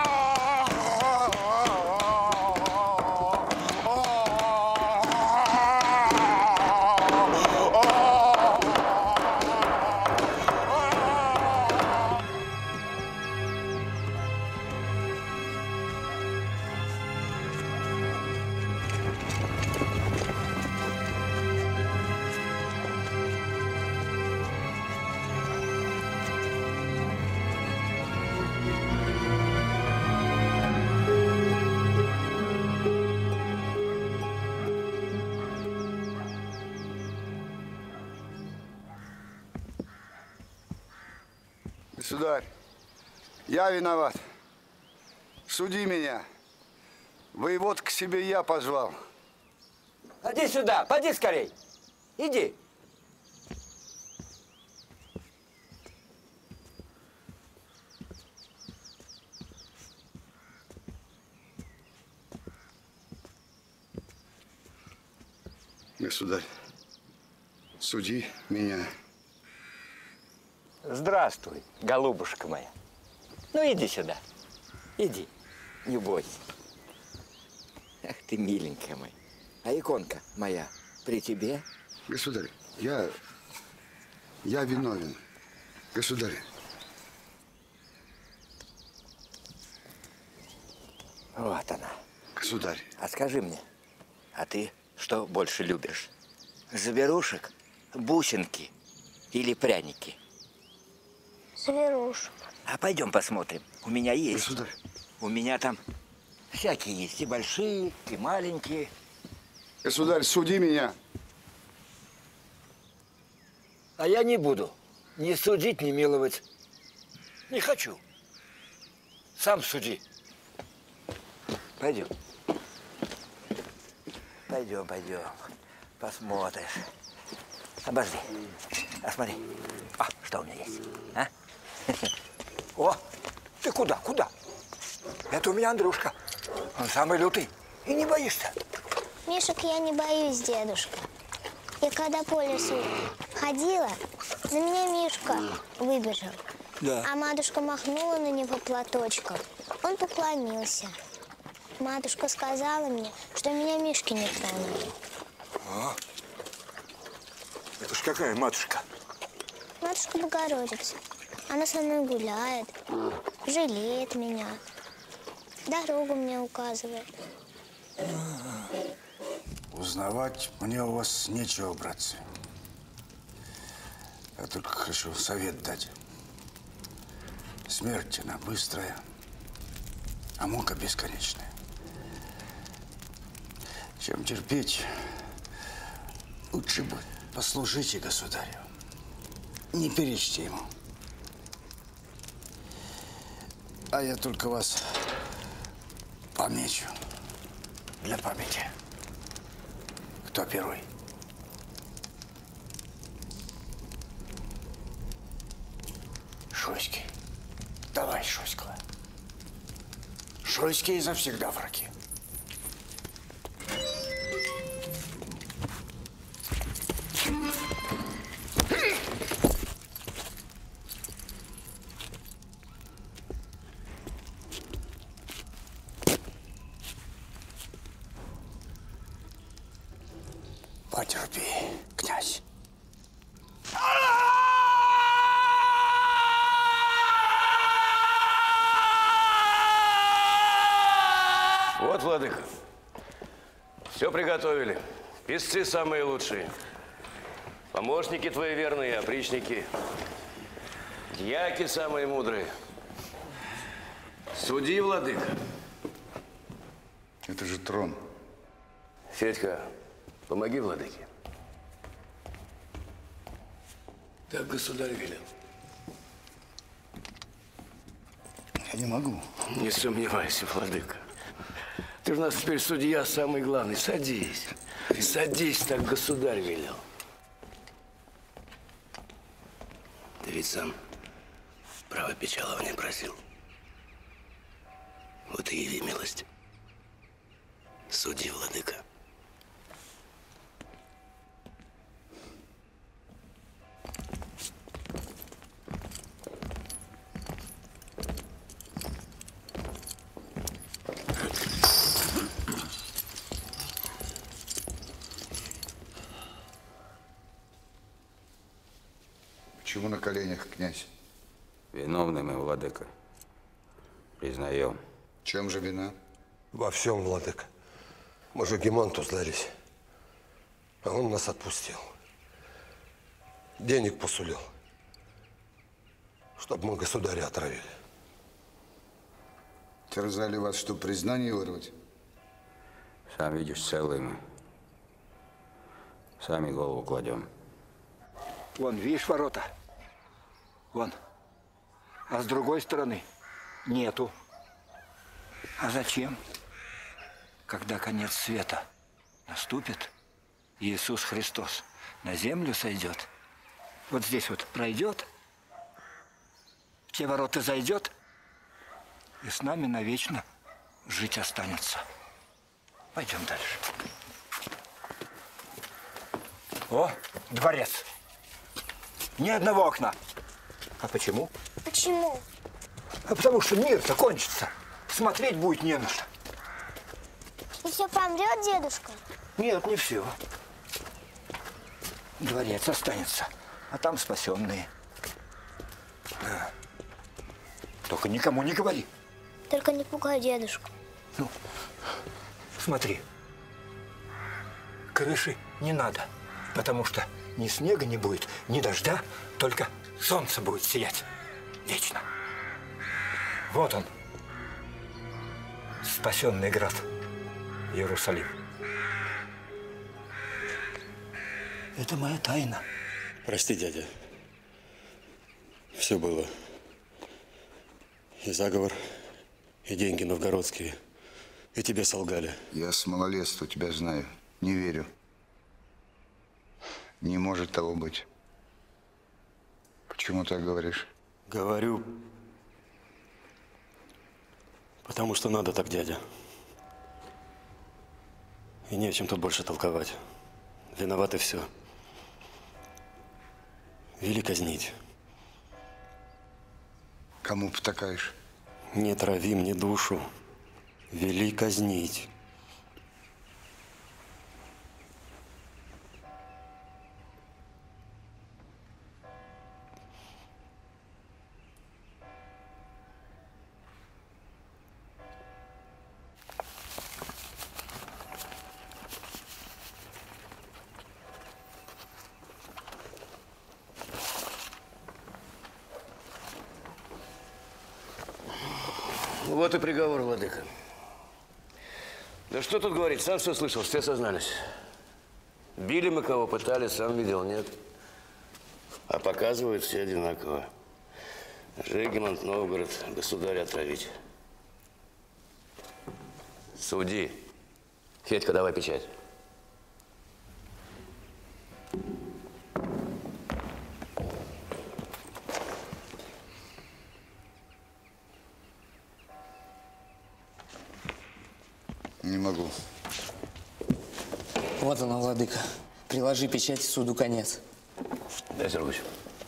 Государь, я виноват. Суди меня. Воевод к себе я позвал. Иди сюда, поди скорей. Иди. Государь, суди меня. Здравствуй, голубушка моя. Ну, иди сюда. Иди, не бойся. Ах ты, миленькая моя. А иконка моя при тебе? Государь, я... я виновен. Государь. Вот она. Государь. А скажи мне, а ты что больше любишь? Зверушек, бусинки или пряники? Зверушек. А пойдем посмотрим. У меня есть. Государь. У меня там всякие есть. И большие, и маленькие. Государь, суди меня. А я не буду ни судить, ни миловать. Не хочу. Сам суди. Пойдем. Пойдем, пойдем. Посмотришь. Обожди. А смотри. А, что у меня есть? А? О, ты куда, куда? Это у меня Андрюшка. Он самый лютый. И не боишься? Мишек я не боюсь, дедушка. Я когда по лесу ходила, на меня Мишка выбежал. Да. А матушка махнула на него платочком. Он поклонился. Матушка сказала мне, что меня Мишки не тронут. А? Это ж какая матушка? Матушка Богородица. Она со мной гуляет, жалеет меня, дорогу мне указывает. Узнавать мне у вас нечего, братцы. Я только хочу совет дать. Смерть, она быстрая, а мука бесконечная. Чем терпеть, лучше бы послужите государю. Не перечьте ему. А я только вас помечу для памяти. Кто первый? Шуйский. Давай, Шуйского. Шуйский завсегда враги. Потерпи, князь. Вот, владыка, все приготовили. Песцы самые лучшие. Помощники твои верные, опричники. Дьяки самые мудрые. Суди, владыка. Это же трон. Федька, помоги владыке. Так государь велел. Я не могу. Не сомневайся, владыка. Ты же у нас теперь судья самый главный. Садись. Садись, так государь велел. Ты ведь сам право печалования просил. Вот и яви милость. Суди, владыка. Почему на коленях, князь? Виновны мы, владыка. Признаем. Чем же вина? Во всем, владыка. Мы же Гемонту сдались, а он нас отпустил. Денег посулил, чтобы мы государя отравили. Терзали вас, что признание вырвать? Сам видишь, целые мы. Сами голову кладем. Вон, видишь ворота? Вон. А с другой стороны нету. А зачем? Когда конец света наступит, Иисус Христос на землю сойдет, вот здесь вот пройдет, в те ворота зайдет, и с нами навечно жить останется. Пойдем дальше. О, дворец. Ни одного окна. А почему? Почему? А потому что мир-то кончится. Смотреть будет не на что. И все помрет, дедушка? Нет, не все. Дворец останется, а там спасенные. Да. Только никому не говори. Только не пугай дедушку. Ну, смотри. Крыши не надо, потому что ни снега не будет, ни дождя, только солнце будет сиять вечно. Вот он, спасенный град Иерусалим. Это моя тайна. Прости, дядя. Все было. И заговор, и деньги новгородские. И тебе солгали. Я с малолетства тебя знаю. Не верю. Не может того быть. Почему так говоришь? Говорю, Потому что надо так, дядя. И не о чем тут больше толковать. Виноваты все. Вели казнить. Кому потакаешь? Не трави мне душу. Вели казнить. Вот и приговор, владыка. Да что тут говорить, сам все слышал, все сознались. Били мы кого пытали, сам видел, нет. А показывают все одинаково. Жигемонт, Новгород, государя отравить. Суди. Федька, давай печать. Не могу. Вот она, владыка. Приложи печать, суду конец. Дай, Сергуч.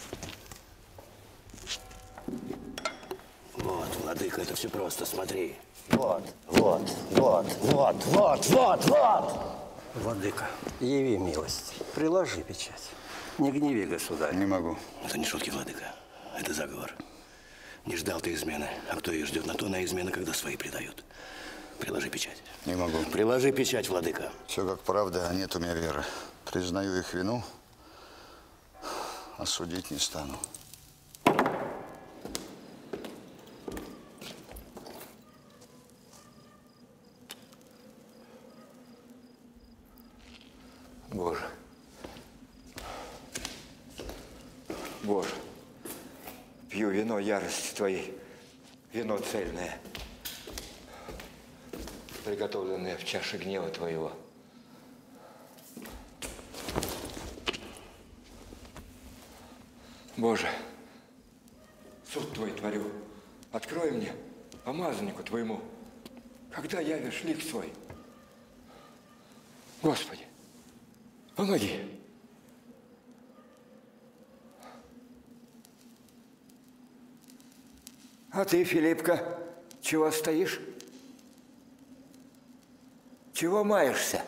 Вот, владыка, это все просто, смотри. Вот, вот, вот, вот, вот, вот, вот. Владыка, яви милость, приложи печать. Не гневи, государь. Не могу. Это не шутки, владыка. Это заговор. Не ждал ты измены. А кто ее ждет? На то на измены, когда свои предают. Приложи печать. Не могу. Приложи печать, владыка. Все как правда, а нет у меня веры. Признаю их вину, а судить не стану. Боже. Боже. Пью вино ярости Твоей. Вино цельное, приготовленное в чаше гнева Твоего. Боже, суд Твой творю. Открой мне, помазаннику Твоему, когда явишь лик свой. Господи, помоги. А ты, Филиппка, чего стоишь? Чего маешься?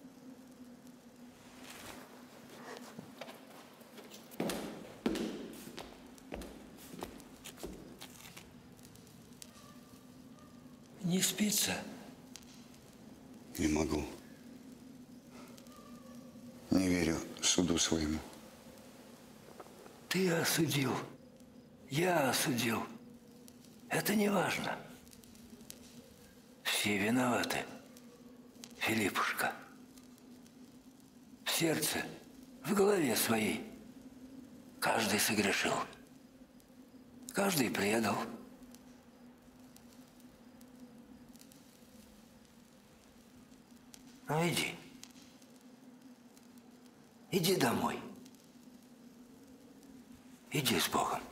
Не спится? Не могу. Не верю суду своему. Ты осудил, я осудил. Это не важно. Все виноваты, Филиппушка. В сердце, в голове своей каждый согрешил. Каждый предал. Ну иди. Иди домой. Иди с Богом.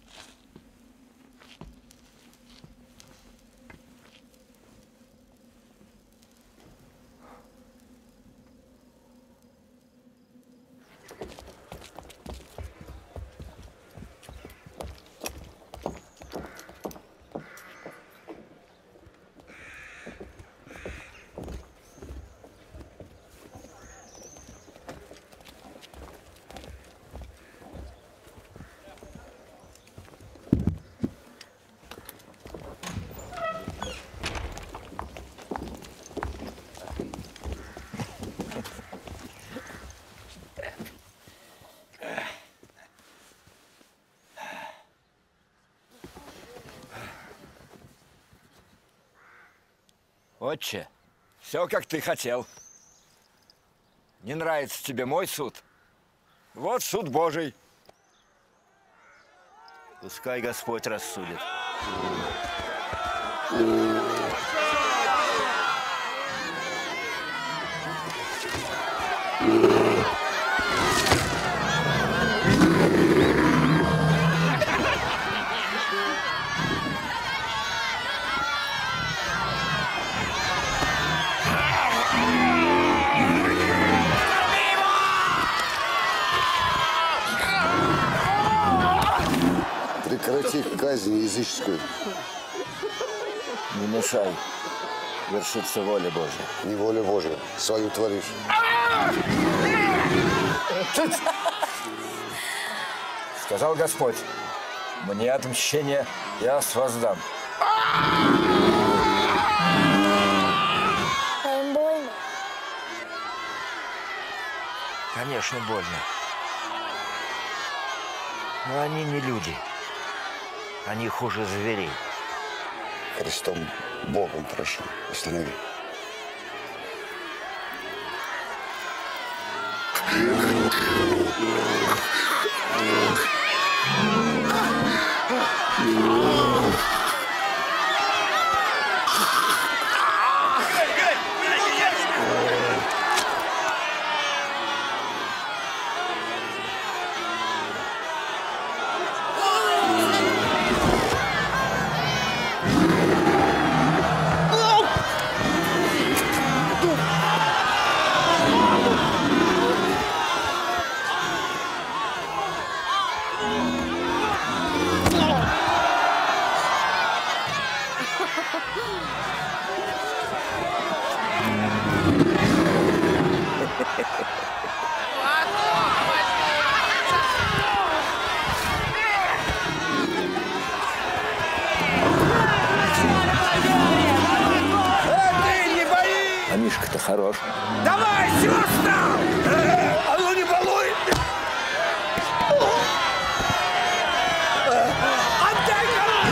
Отче, все, как ты хотел. Не нравится тебе мой суд? Вот суд Божий. Пускай Господь рассудит. казни языческой. Не мешай. Вершится воля Божья. Не воля Божья. Свою творишь. Сказал Господь, мне отмщение я воздам. А им больно? Конечно, больно. Но они не люди. Они хуже зверей. Христом Богом прошу, останови. А Мишка-то хорош. Давай, чего встал? А ну не балуй! Отдай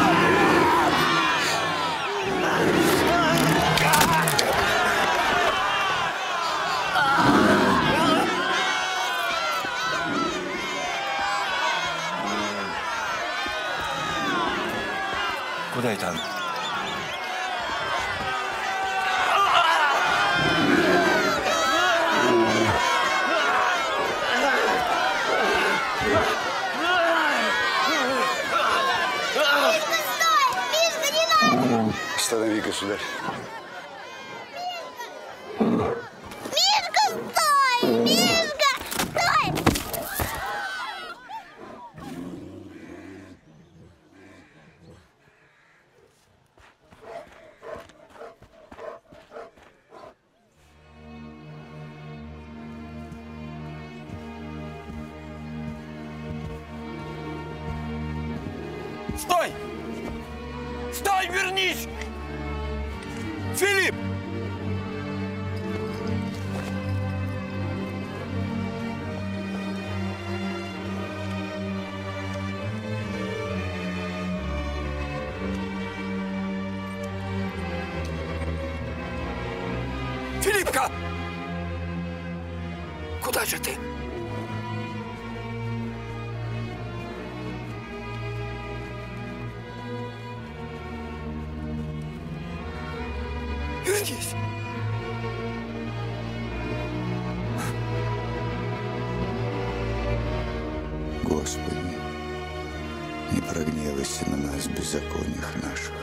Куда это он? Останови, государь. Мишка, стой! Мишка, стой! Стой! Стой, вернись! Филипп! Филиппка! Куда же ты? Вернись! Господи, не прогневайся на нас в беззакониях наших.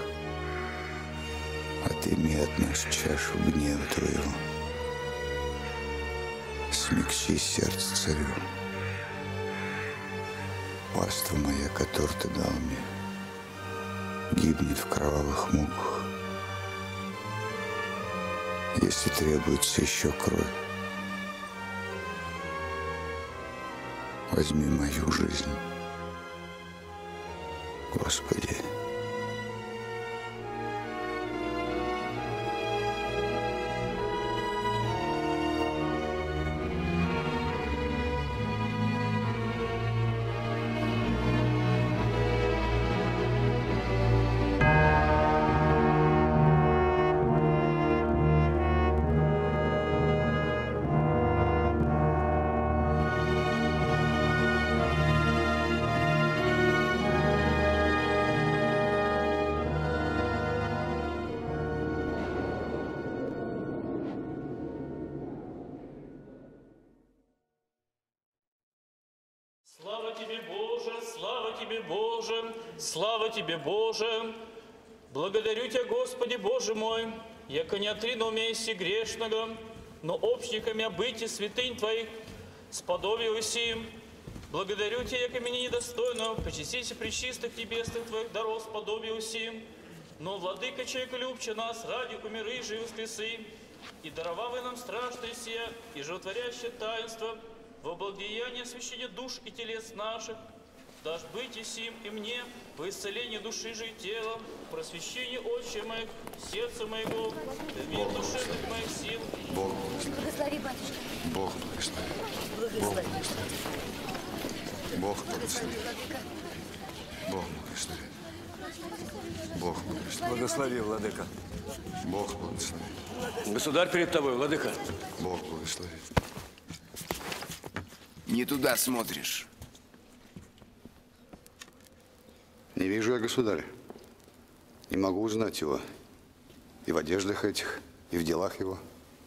Отыми от нас чашу гнева Твоего. Смягчи сердце царю. Паства моя, которую Ты дал мне, гибнет в кровавых муках. Если требуется еще кровь, возьми мою жизнь, Господи. Слава Тебе, Боже, слава Тебе, Боже, слава Тебе, Боже. Благодарю Тебя, Господи, Боже мой, яко не отрину месси грешного, но общниками обыти святынь Твоих, сподобился им, Благодарю Тебя, яко меня недостойно, почестися пречистых небесных Твоих даров с подобию сим. Но, Владыка, чайка любче нас, ради умиры живы воскресы, и даровавы нам страшное сия, и животворящее таинство, во благодеяние освящения душ и телес наших, дашь быть и сим, и мне, по исцелении души же и тела, просвещение отче моих, сердца моего, в мир душевных моих сил. Бог Благослови, батюшка. Бог благослови. Благослови. Бог благослови. Бог благослови. Бог благослови. Благослови, владыка. Бог благослови. Государь перед тобой, владыка. Бог благослови. Не туда смотришь. Не вижу я государя. Не могу узнать его. И в одеждах этих, и в делах его.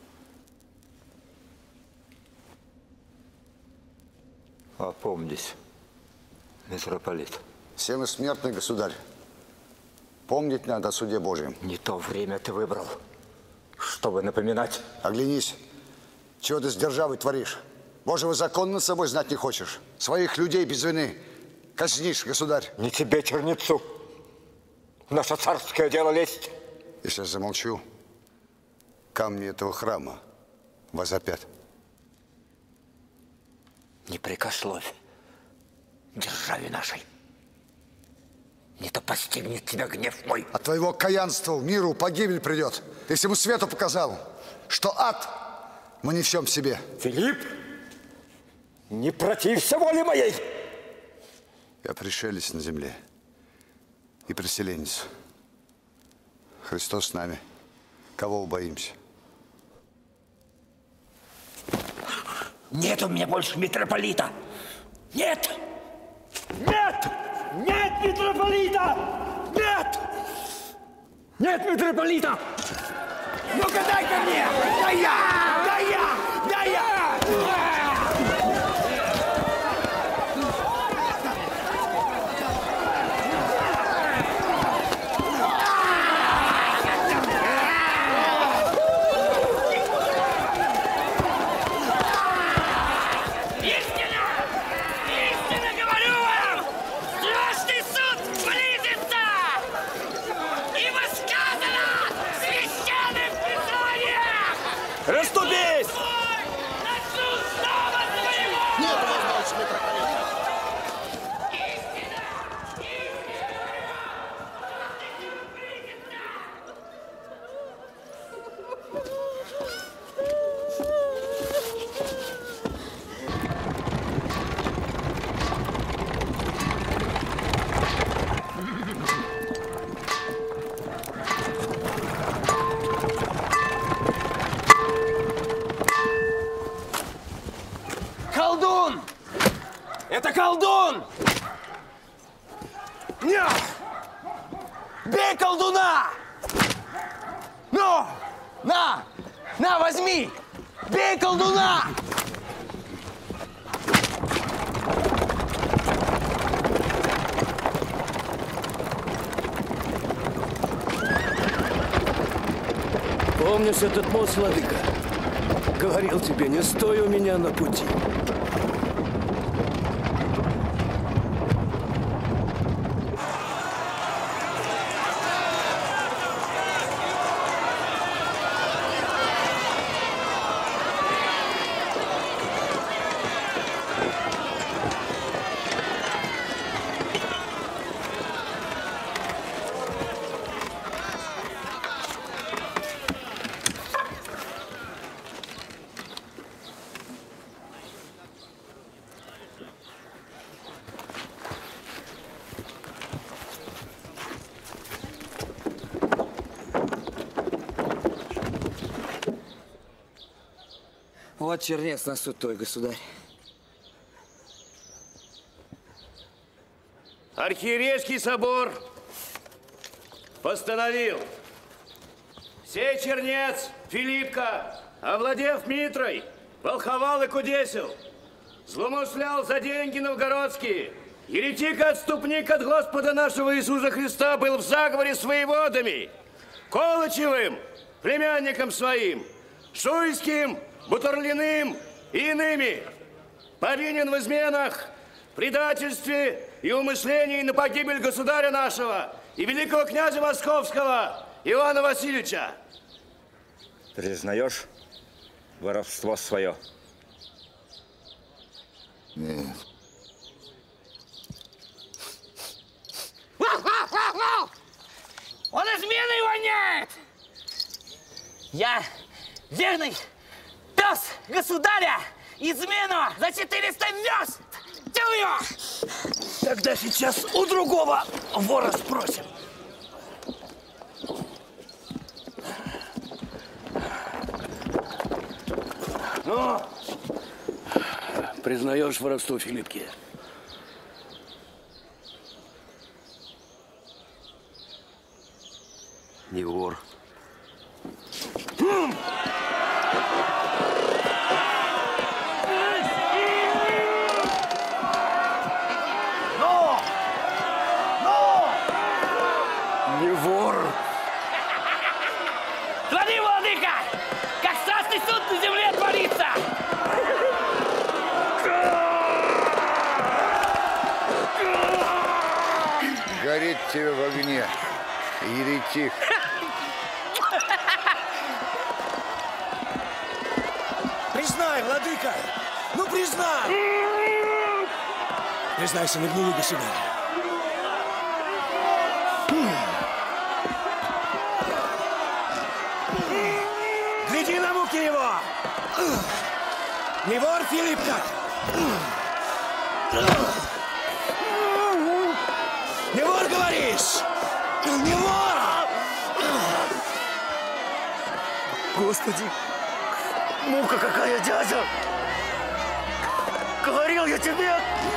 Опомнись, митрополит. Все мы смертны, государь. Помнить надо о суде Божьем. Не то время ты выбрал, чтобы напоминать. Оглянись. Чего ты с державой творишь? Божьего закона над собой знать не хочешь. Своих людей без вины казнишь, государь. Не тебе, чернецу, в наше царское дело лезть. Если я замолчу, камни этого храма возопят. Не прикословь державе нашей. Не то постигнет тебя гнев мой. От твоего каянства миру погибель придет. Ты всему свету показал, что ад мы несем в себе. Филипп, не протився воле моей. Я пришелец на земле и переселенец. Христос с нами. Кого убоимся? Нет у меня больше митрополита. Нет! Нет! Нет митрополита! Нет! Нет митрополита! Ну-ка дай-ка мне! Да я! Да я! Да я! Расступись! Нет возможности, митрополит. Колдун! Это колдун! Ня! Бей колдуна! Ну! На! На, возьми! Бей колдуна! Помнишь этот мост, владыка? Говорил тебе, не стой у меня на пути. Вот чернец на суд твой, государь. Архиерейский собор постановил: сей чернец Филиппка, овладев Митрой, волховал и кудесил, злоумышлял за деньги новгородские. Еретик-отступник от Господа нашего Иисуса Христа был в заговоре с воеводами, Колычевым, племянником своим, Шуйским, Бутурлиным и иными. Повинен в изменах, предательстве и умышлении на погибель государя нашего и великого князя Московского Ивана Васильевича. Признаешь воровство свое? Нет. Он изменой воняет! Я верный пес государя измену за четыреста верст! Тюю! Тогда сейчас у другого вора спросим. Ну, признаешь воровство Филиппки? Не вор. Ну! Ну! Не вор. Смотри, владыка! Как страшный суд на земле творится! Горит тебе в огне, еретик. Признай, владыка! Ну, признай! Признайся на гнилу государя. Гляди на муки его! Не вор, Филиппка! Не вор, говоришь? Не вор! Господи, мука какая, дядя! Говорил я тебе!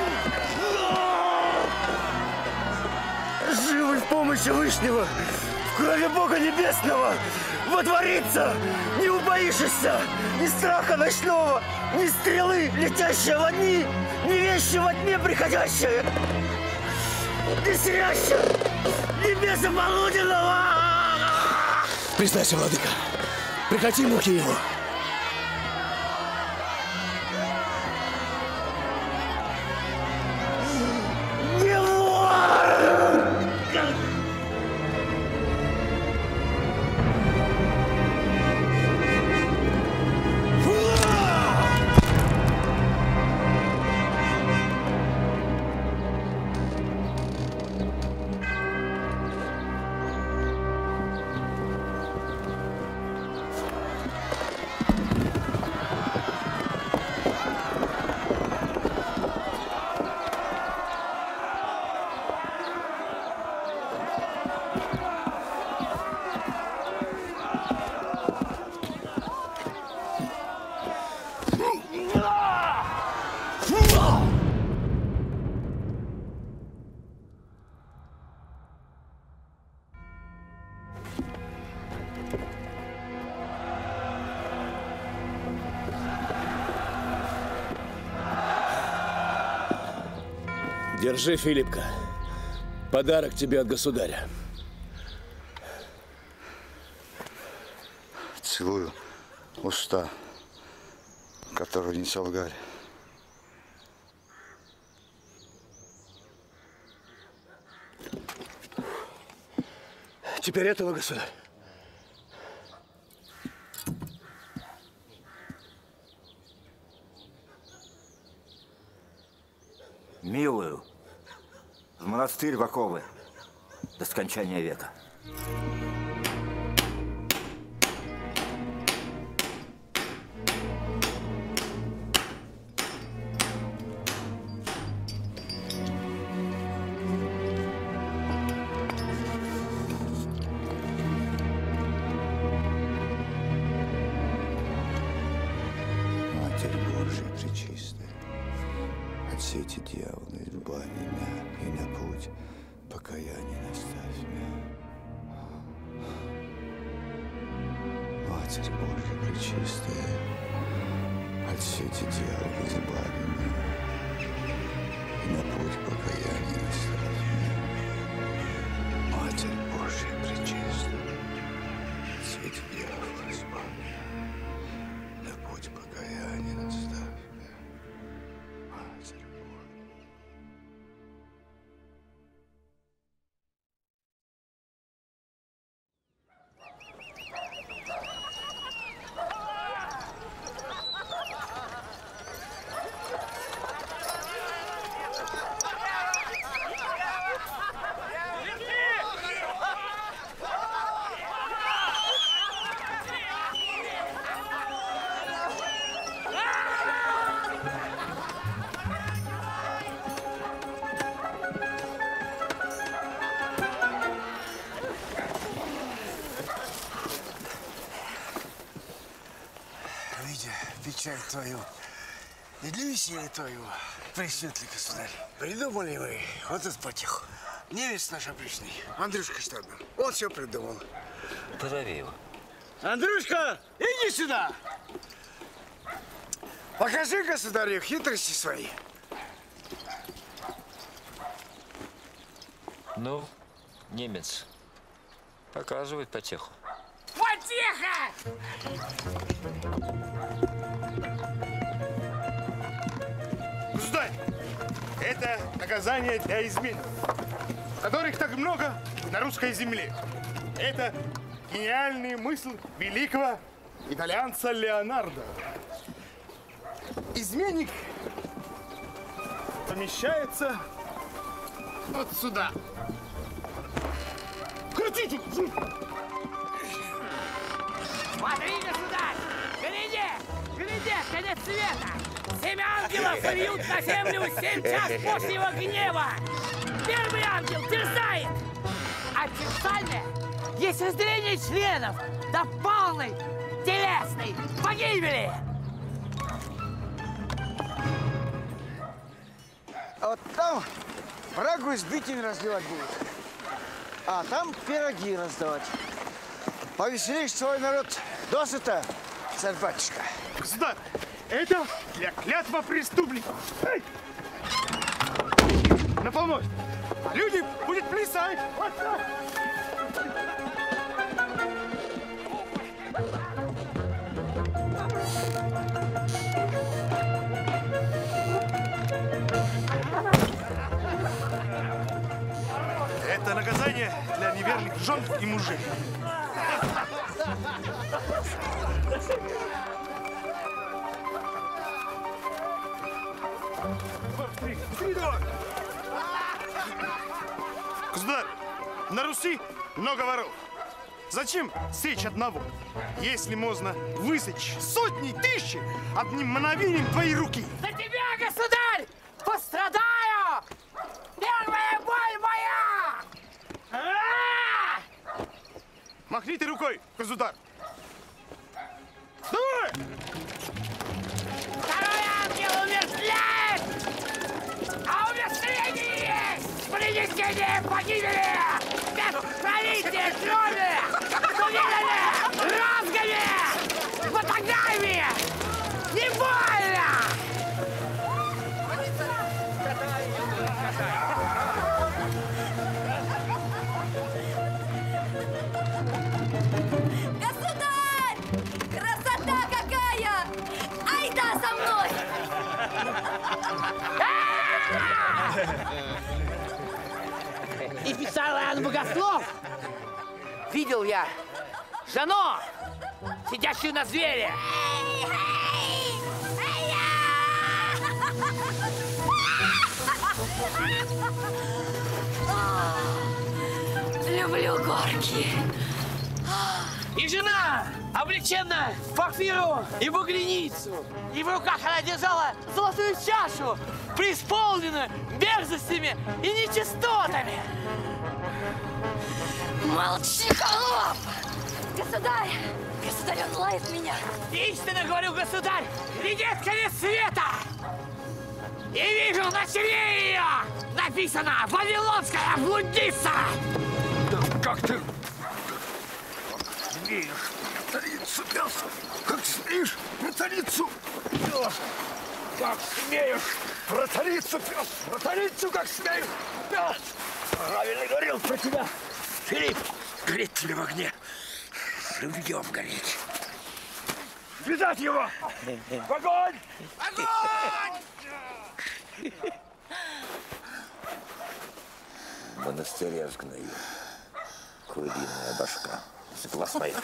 Живый в помощи Вышнего, в крови Бога Небесного, водвориться не убоишься ни страха ночного, ни стрелы, летящие во дни, ни вещи во тьме приходящие, ни сирящие небеса полуденного! Признайся, владыка, прекрати муки его. Держи, Филиппка. Подарок тебе от государя. Целую уста, которые не солгали. Теперь этого, государь. Милую, в монастырь в оковы до скончания века. Матерь Божия пречистая, от сети дьявола избави меня, и на путь покаяния наставь меня. Матерь Божия пречистая, от сети дьявола избави меня, и на путь покаяния наставь меня. Матерь Божия пречистая, от сети дьявола избави меня, на путь покаяния наставь меня. Матерь Божия. печаль твою и для веселья твоего, пресветлый государь. Придумали мы вот эту потеху. Невест наш опричный, Андрюшка Штаднер, он все придумал. Позови его. Андрюшка, иди сюда! Покажи государю хитрости свои. Ну, немец, показывает потеху. Потеха! Государь, это наказание для измен, которых так много на русской земле. Это гениальный мысль великого итальянца Леонардо. Изменник помещается вот сюда. Крутите! Смотри, государь! Гляди! Гляди! Конец света! Семь ангелов сольют на землю семь час Божьего гнева! Первый ангел терзает! Официально есть разделение членов до полной телесной погибели! А вот там брагу из битин разливать будут, а там пироги раздавать. Повеселишь свой народ досыта, царь-батюшка. Государь, это для клятва преступников. Эй! На помощь! Люди будут плясать! Вот так! Это наказание для неверных жен и мужей. Государь, на Руси много воров. Зачем сечь одного, если можно высечь сотни, тысячи одним мгновением твоей руки? За тебя, государь, пострадаю! Первая боль моя! А-а-а! Махни ты рукой, государь! Давай! Второй ангел умертвляет! А умерщвление есть! Принесение погибели! Без пролития крови! С розгами! Батагами! Не больно! Государь! Красота какая! Айда за мной! И писал Иоанн Богослов. Видел я жену, сидящую на звере. Люблю горки. И жена облечена в порфиру и багряницу. И в руках она держала золотую чашу, преисполненную мерзостями и нечистотами. Молчи, холоп! Государь! Государь, он лает меня! Истинно говорю, государь, видит конец света! И вижу на черве ее написано «Вавилонская блудница». Да как ты смеешь про царицу, пес? Как смеешь про царицу, пес? Как смеешь про царицу, пес? Про царицу как смеешь, пес? Правильно говорил про тебя, Филипп. Горит тебе в огне. Живьем гореть. Связать его! В огонь! Огонь! В монастыре сгною. Куриная башка. С глаз моих.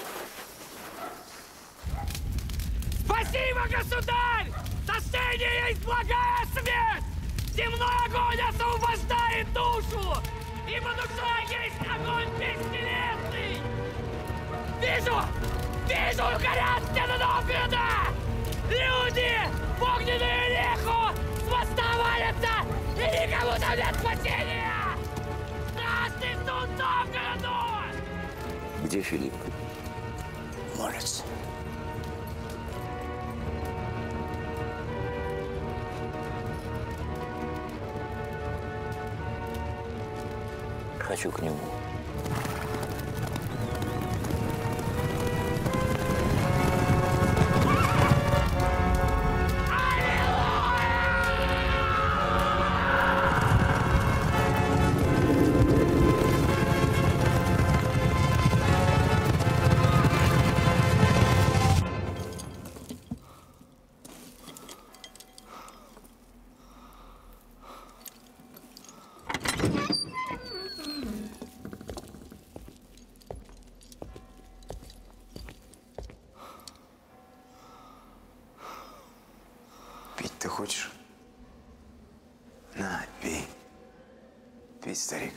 Спасибо, государь! Спасение есть благая смерть! Земной огонь освобождает душу! Ибо душа есть огонь бестелесный! Вижу! Вижу, горят стены Новгорода! Люди в огненную реху с моста валятся! И никому там нет спасения! Страшный суд Новгороду! Где Филипп? Молится. хочу к нему. Ты хочешь? На, пей. Пей, старик.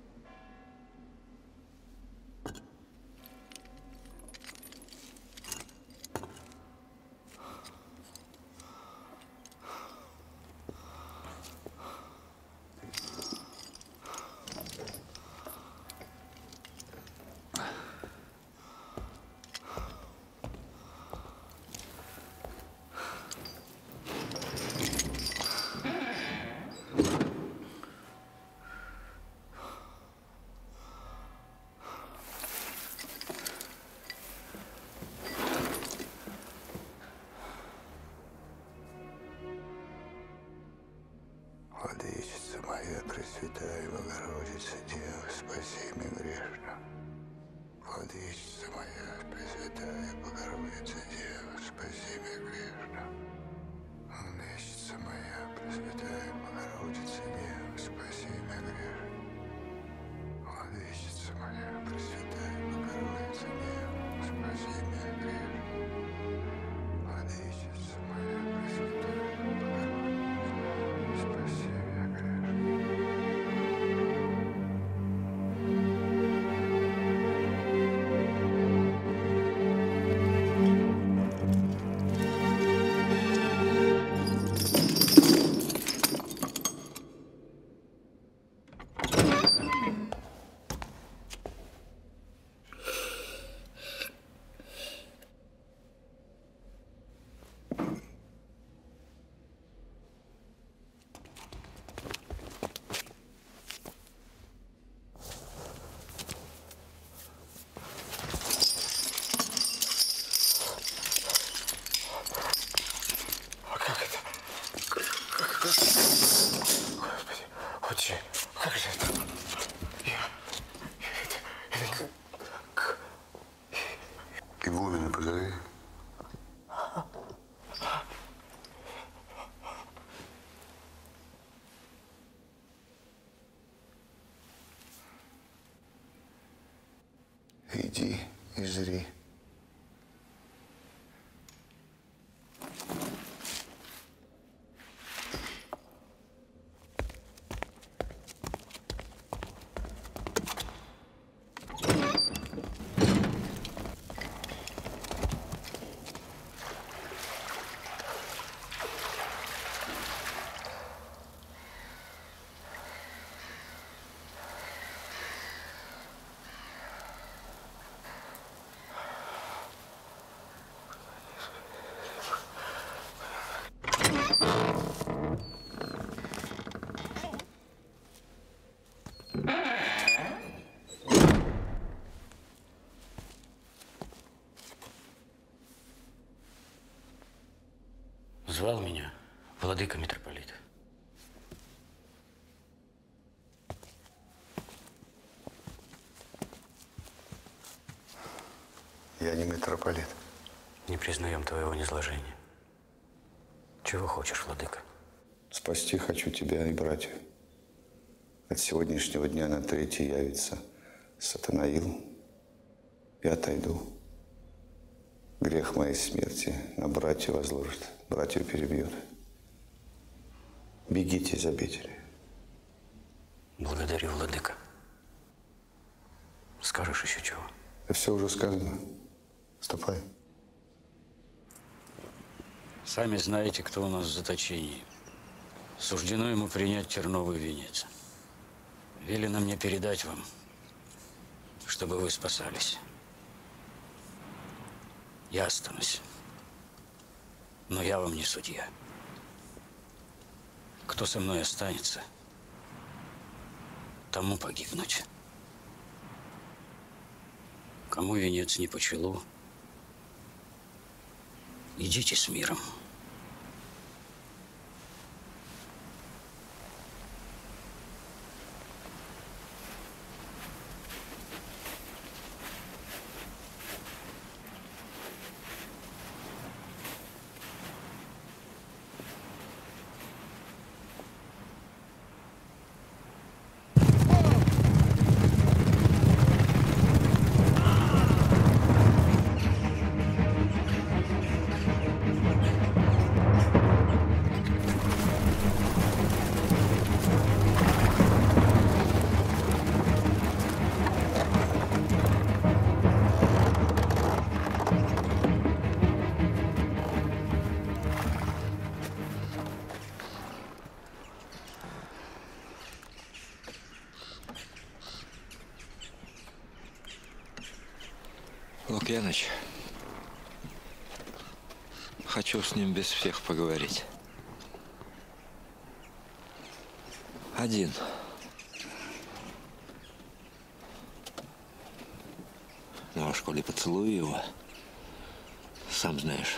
Владычица моя, Пресвятая Богородица, Дева, спаси меня грешно. Владычица моя, Пресвятая Богородица, Дева, спаси меня грешно. Владычица моя, Пресвятая Богородица, Дева, спаси меня грешно. Владычица моя, Пресвятая Богородица, Дева, спаси меня грешно. Владычица моя, Пресвятая спаси меня грешно. Господи, отче, как же это? Я... Это... это... Как... Игумена позови. Иди и жри. Звал меня владыка митрополит. Я не митрополит. Не признаем твоего низложения. Чего хочешь, владыка? Спасти хочу тебя и братьев. От сегодняшнего дня на третий явится Сатанаил. Я отойду. Грех моей смерти на братья возложит. Братьев перебьют. Бегите из обители. Благодарю, владыка. Скажешь еще чего? Да все уже сказано. Ступай. Сами знаете, кто у нас в заточении. Суждено ему принять терновый венец. Велено мне передать вам, чтобы вы спасались. Я останусь. Но я вам не судья. Кто со мной останется, тому погибнуть. кому венец не по челу, идите с миром. Лукьяныч, хочу с ним без всех поговорить. Один. Ну, а школе поцелую его, сам знаешь.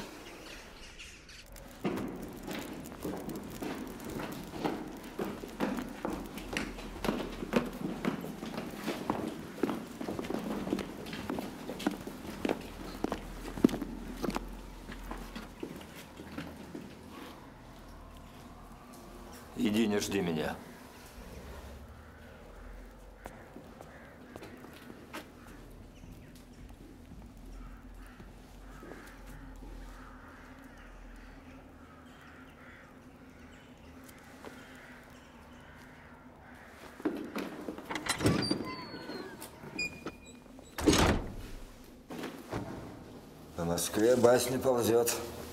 Иди, не жди меня. По Москве басня ползет,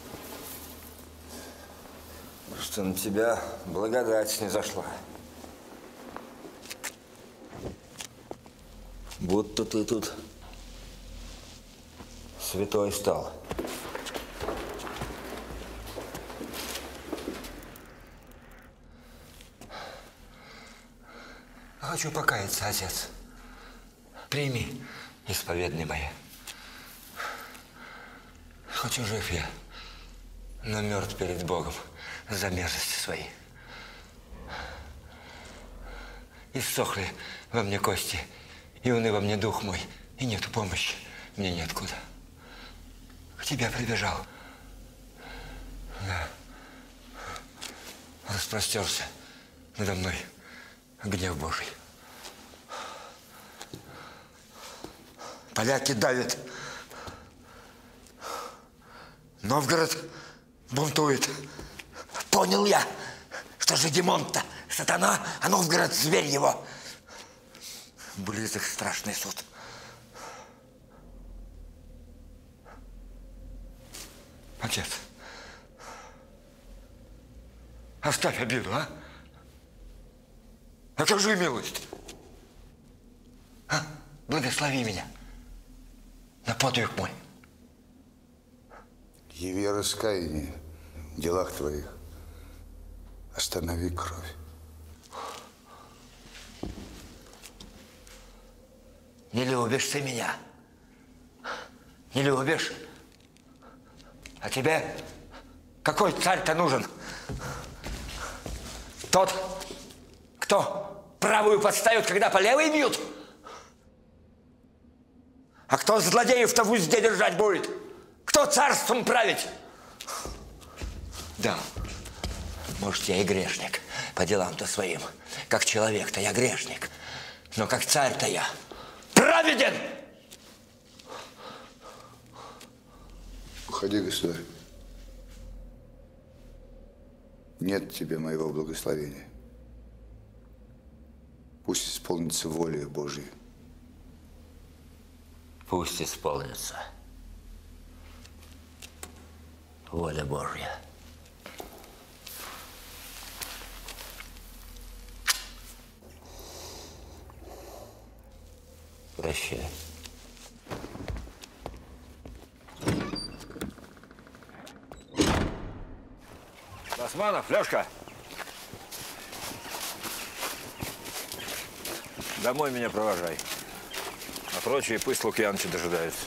что на тебя благодать не зашла. Будто ты тут святой стал. Хочу покаяться, отец. Прими исповедные мои. Хоть и жив я, но мертв перед Богом за мерзости свои. Иссохли во мне кости, и уныл во мне дух мой, и нету помощи мне ниоткуда. К тебе прибежал. Да. Распростерся надо мной гнев Божий. Поляки давят. Новгород бунтует. Понял я, что Жидимонт-то сатана, а Новгород зверь его. Близок страшный суд. Отец, оставь обиду, а? Окажи милость. А? Благослови меня на подвиг мой. Яви раскаяние в делах твоих. Останови кровь. Не любишь ты меня. Не любишь. А тебе какой царь-то нужен? Тот, кто правую подставит, когда по левой бьют? А кто злодеев-то в узде держать будет? Кто царством править? Да, может, я и грешник по делам-то своим. Как человек-то я грешник. Но как царь-то я праведен! Уходи, государь. Нет тебе моего благословения. Пусть исполнится воля Божья. Пусть исполнится воля Божья. Прощай. Басманов, Лёшка! Домой меня провожай. прочие пусть Лукьяновича дожидаются.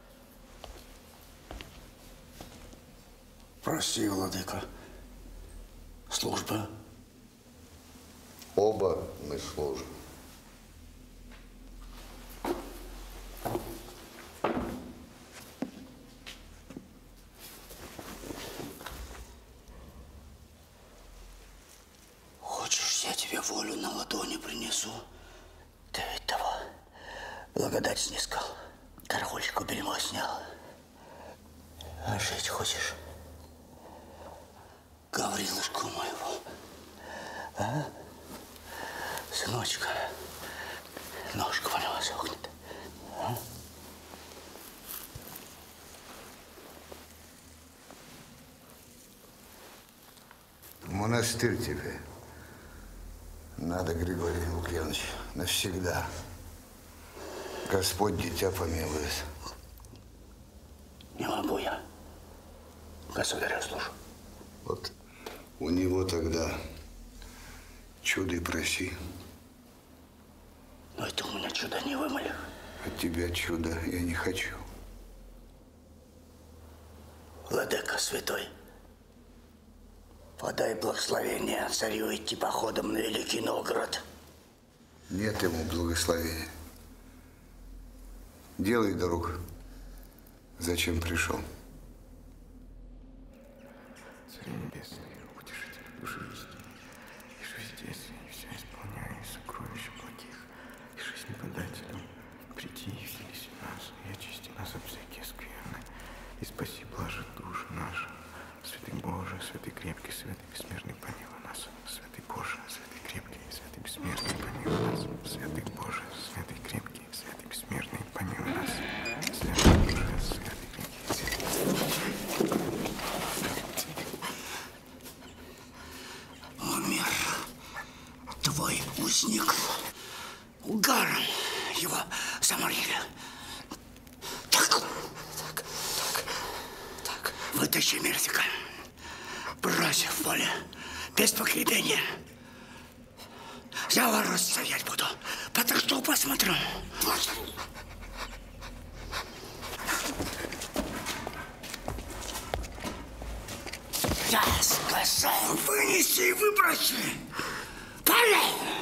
Прости, владыка. Служба. Оба мы служим. Хочешь, я тебе волю на ладони принесу? Ты ведь того благодать снискал, караульщику бельмо снял. А жить хочешь? Гаврилушку моего, а? Сыночка, ножка у него сохнет, а? В монастырь тебе надо, Григорий Лукьянович, навсегда. Господь дитя помилует. Не могу я. Государю служу. Вот у него тогда чудо и проси. Но это у меня чудо не вымыли. От тебя чудо я не хочу. Владыка святой, подай благословение царю идти походом на Великий Новгород. Нет ему благословения. Делай, друг, зачем пришел. Царь небесный, утешитель души истины, и же здесь и все исполняя сокровища благих, и жизнь подателям, приди и вселись в нас, и очисти нас от всякие скверны, и спаси блажи души наши. Святый Боже, святый крепкий, святый бессмертный, помилуй нас. Святый Боже, святый крепкий, святый бессмертный, помилуй нас. Святый Боже, святый крепкий, святый бессмертный, помилуй нас. Святый Боже, святый крепкий, святый. Умер твой узник. Угаром его заморили. Так, так, так, так. Вытащи мерзика. Брось в поле. Без погребения. Я ворот стоять буду. Подожду, посмотрю. Я сказал, вынеси и выброси. Поле!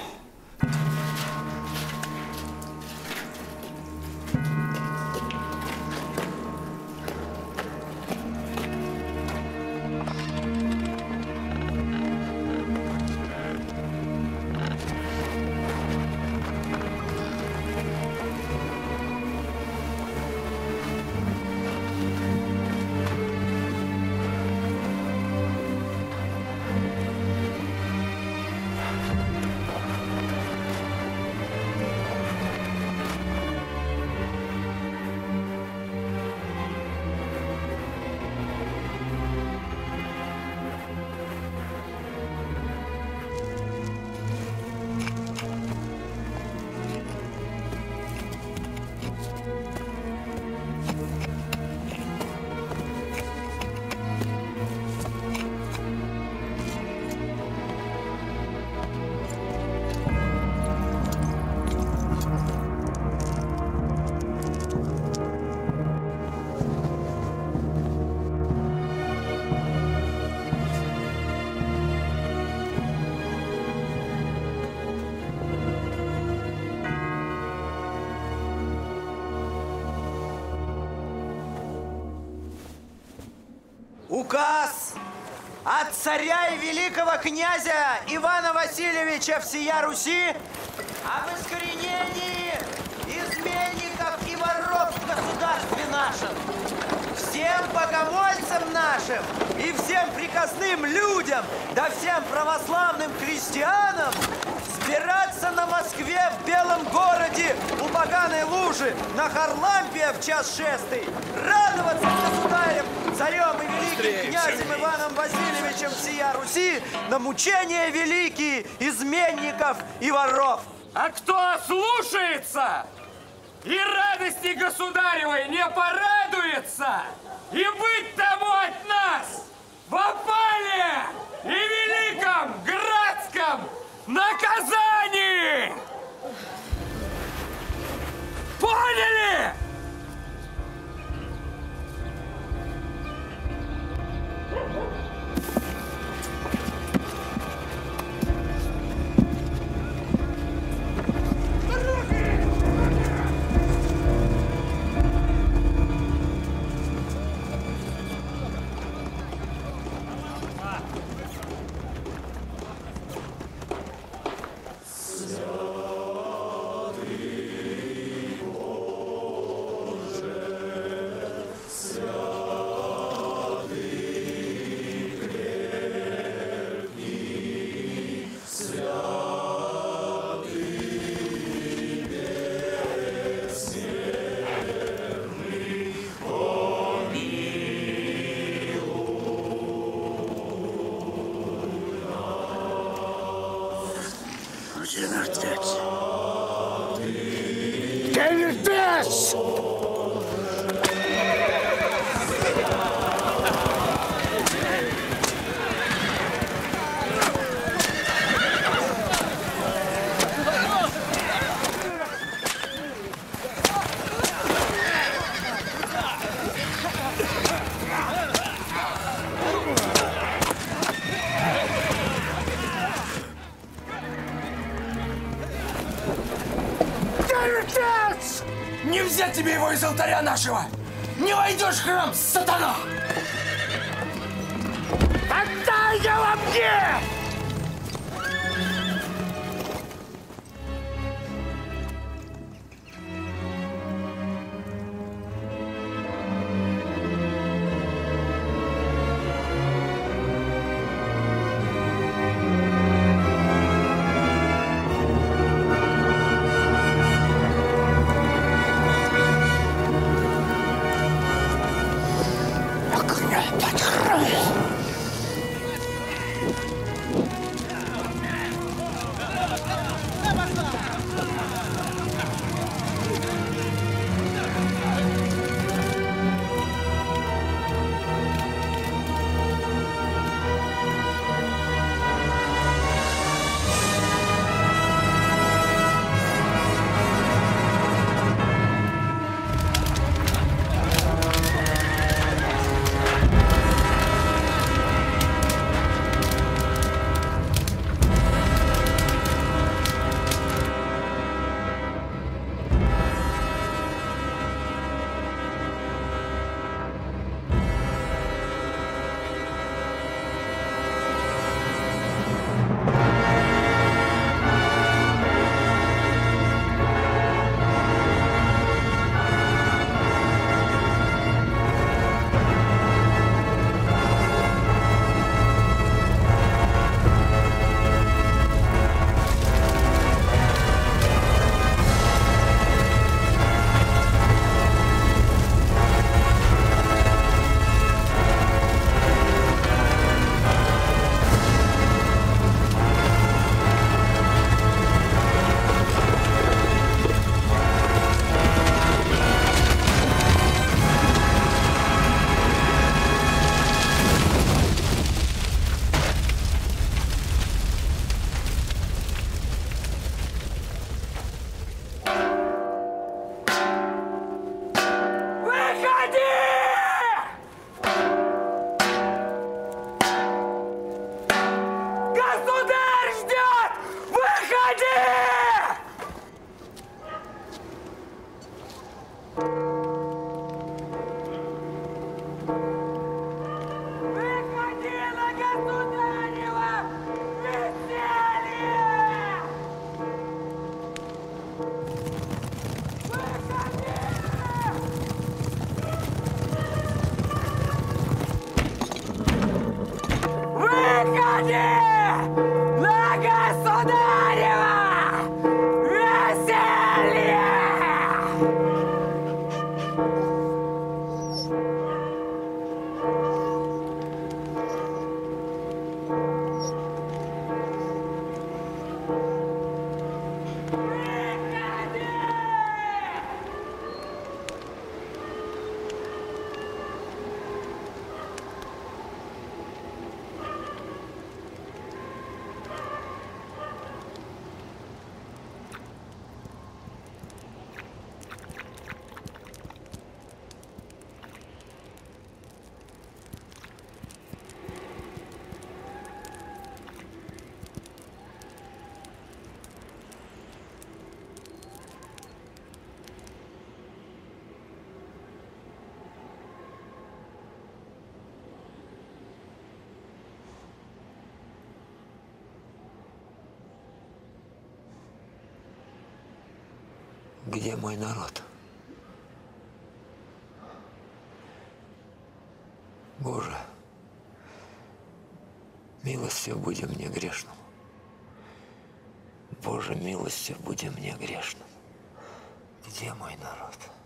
Указ от царя и великого князя Ивана Васильевича всея Руси об искоренении изменников и воров в государстве нашем. Всем богомольцам нашим и всем приказным людям, да всем православным христианам собираться на Москве в Белом городе у поганой лужи на Харлампия в час шестый, радоваться государем, царем и великим князем Иваном Васильевичем всея Руси на мучения великие изменников и воров. А кто слушается и радости государевой не порадуется, и быть тому от нас в опале и великом градском наказании! Понял? мертвец! Ты мертвец! Не взять тебе его из алтаря нашего! Не войдешь в храм, сатана! Отдай его мне! Где мой народ? Боже, милостив буди мне грешному. Боже, милостив буди мне грешному. Где мой народ?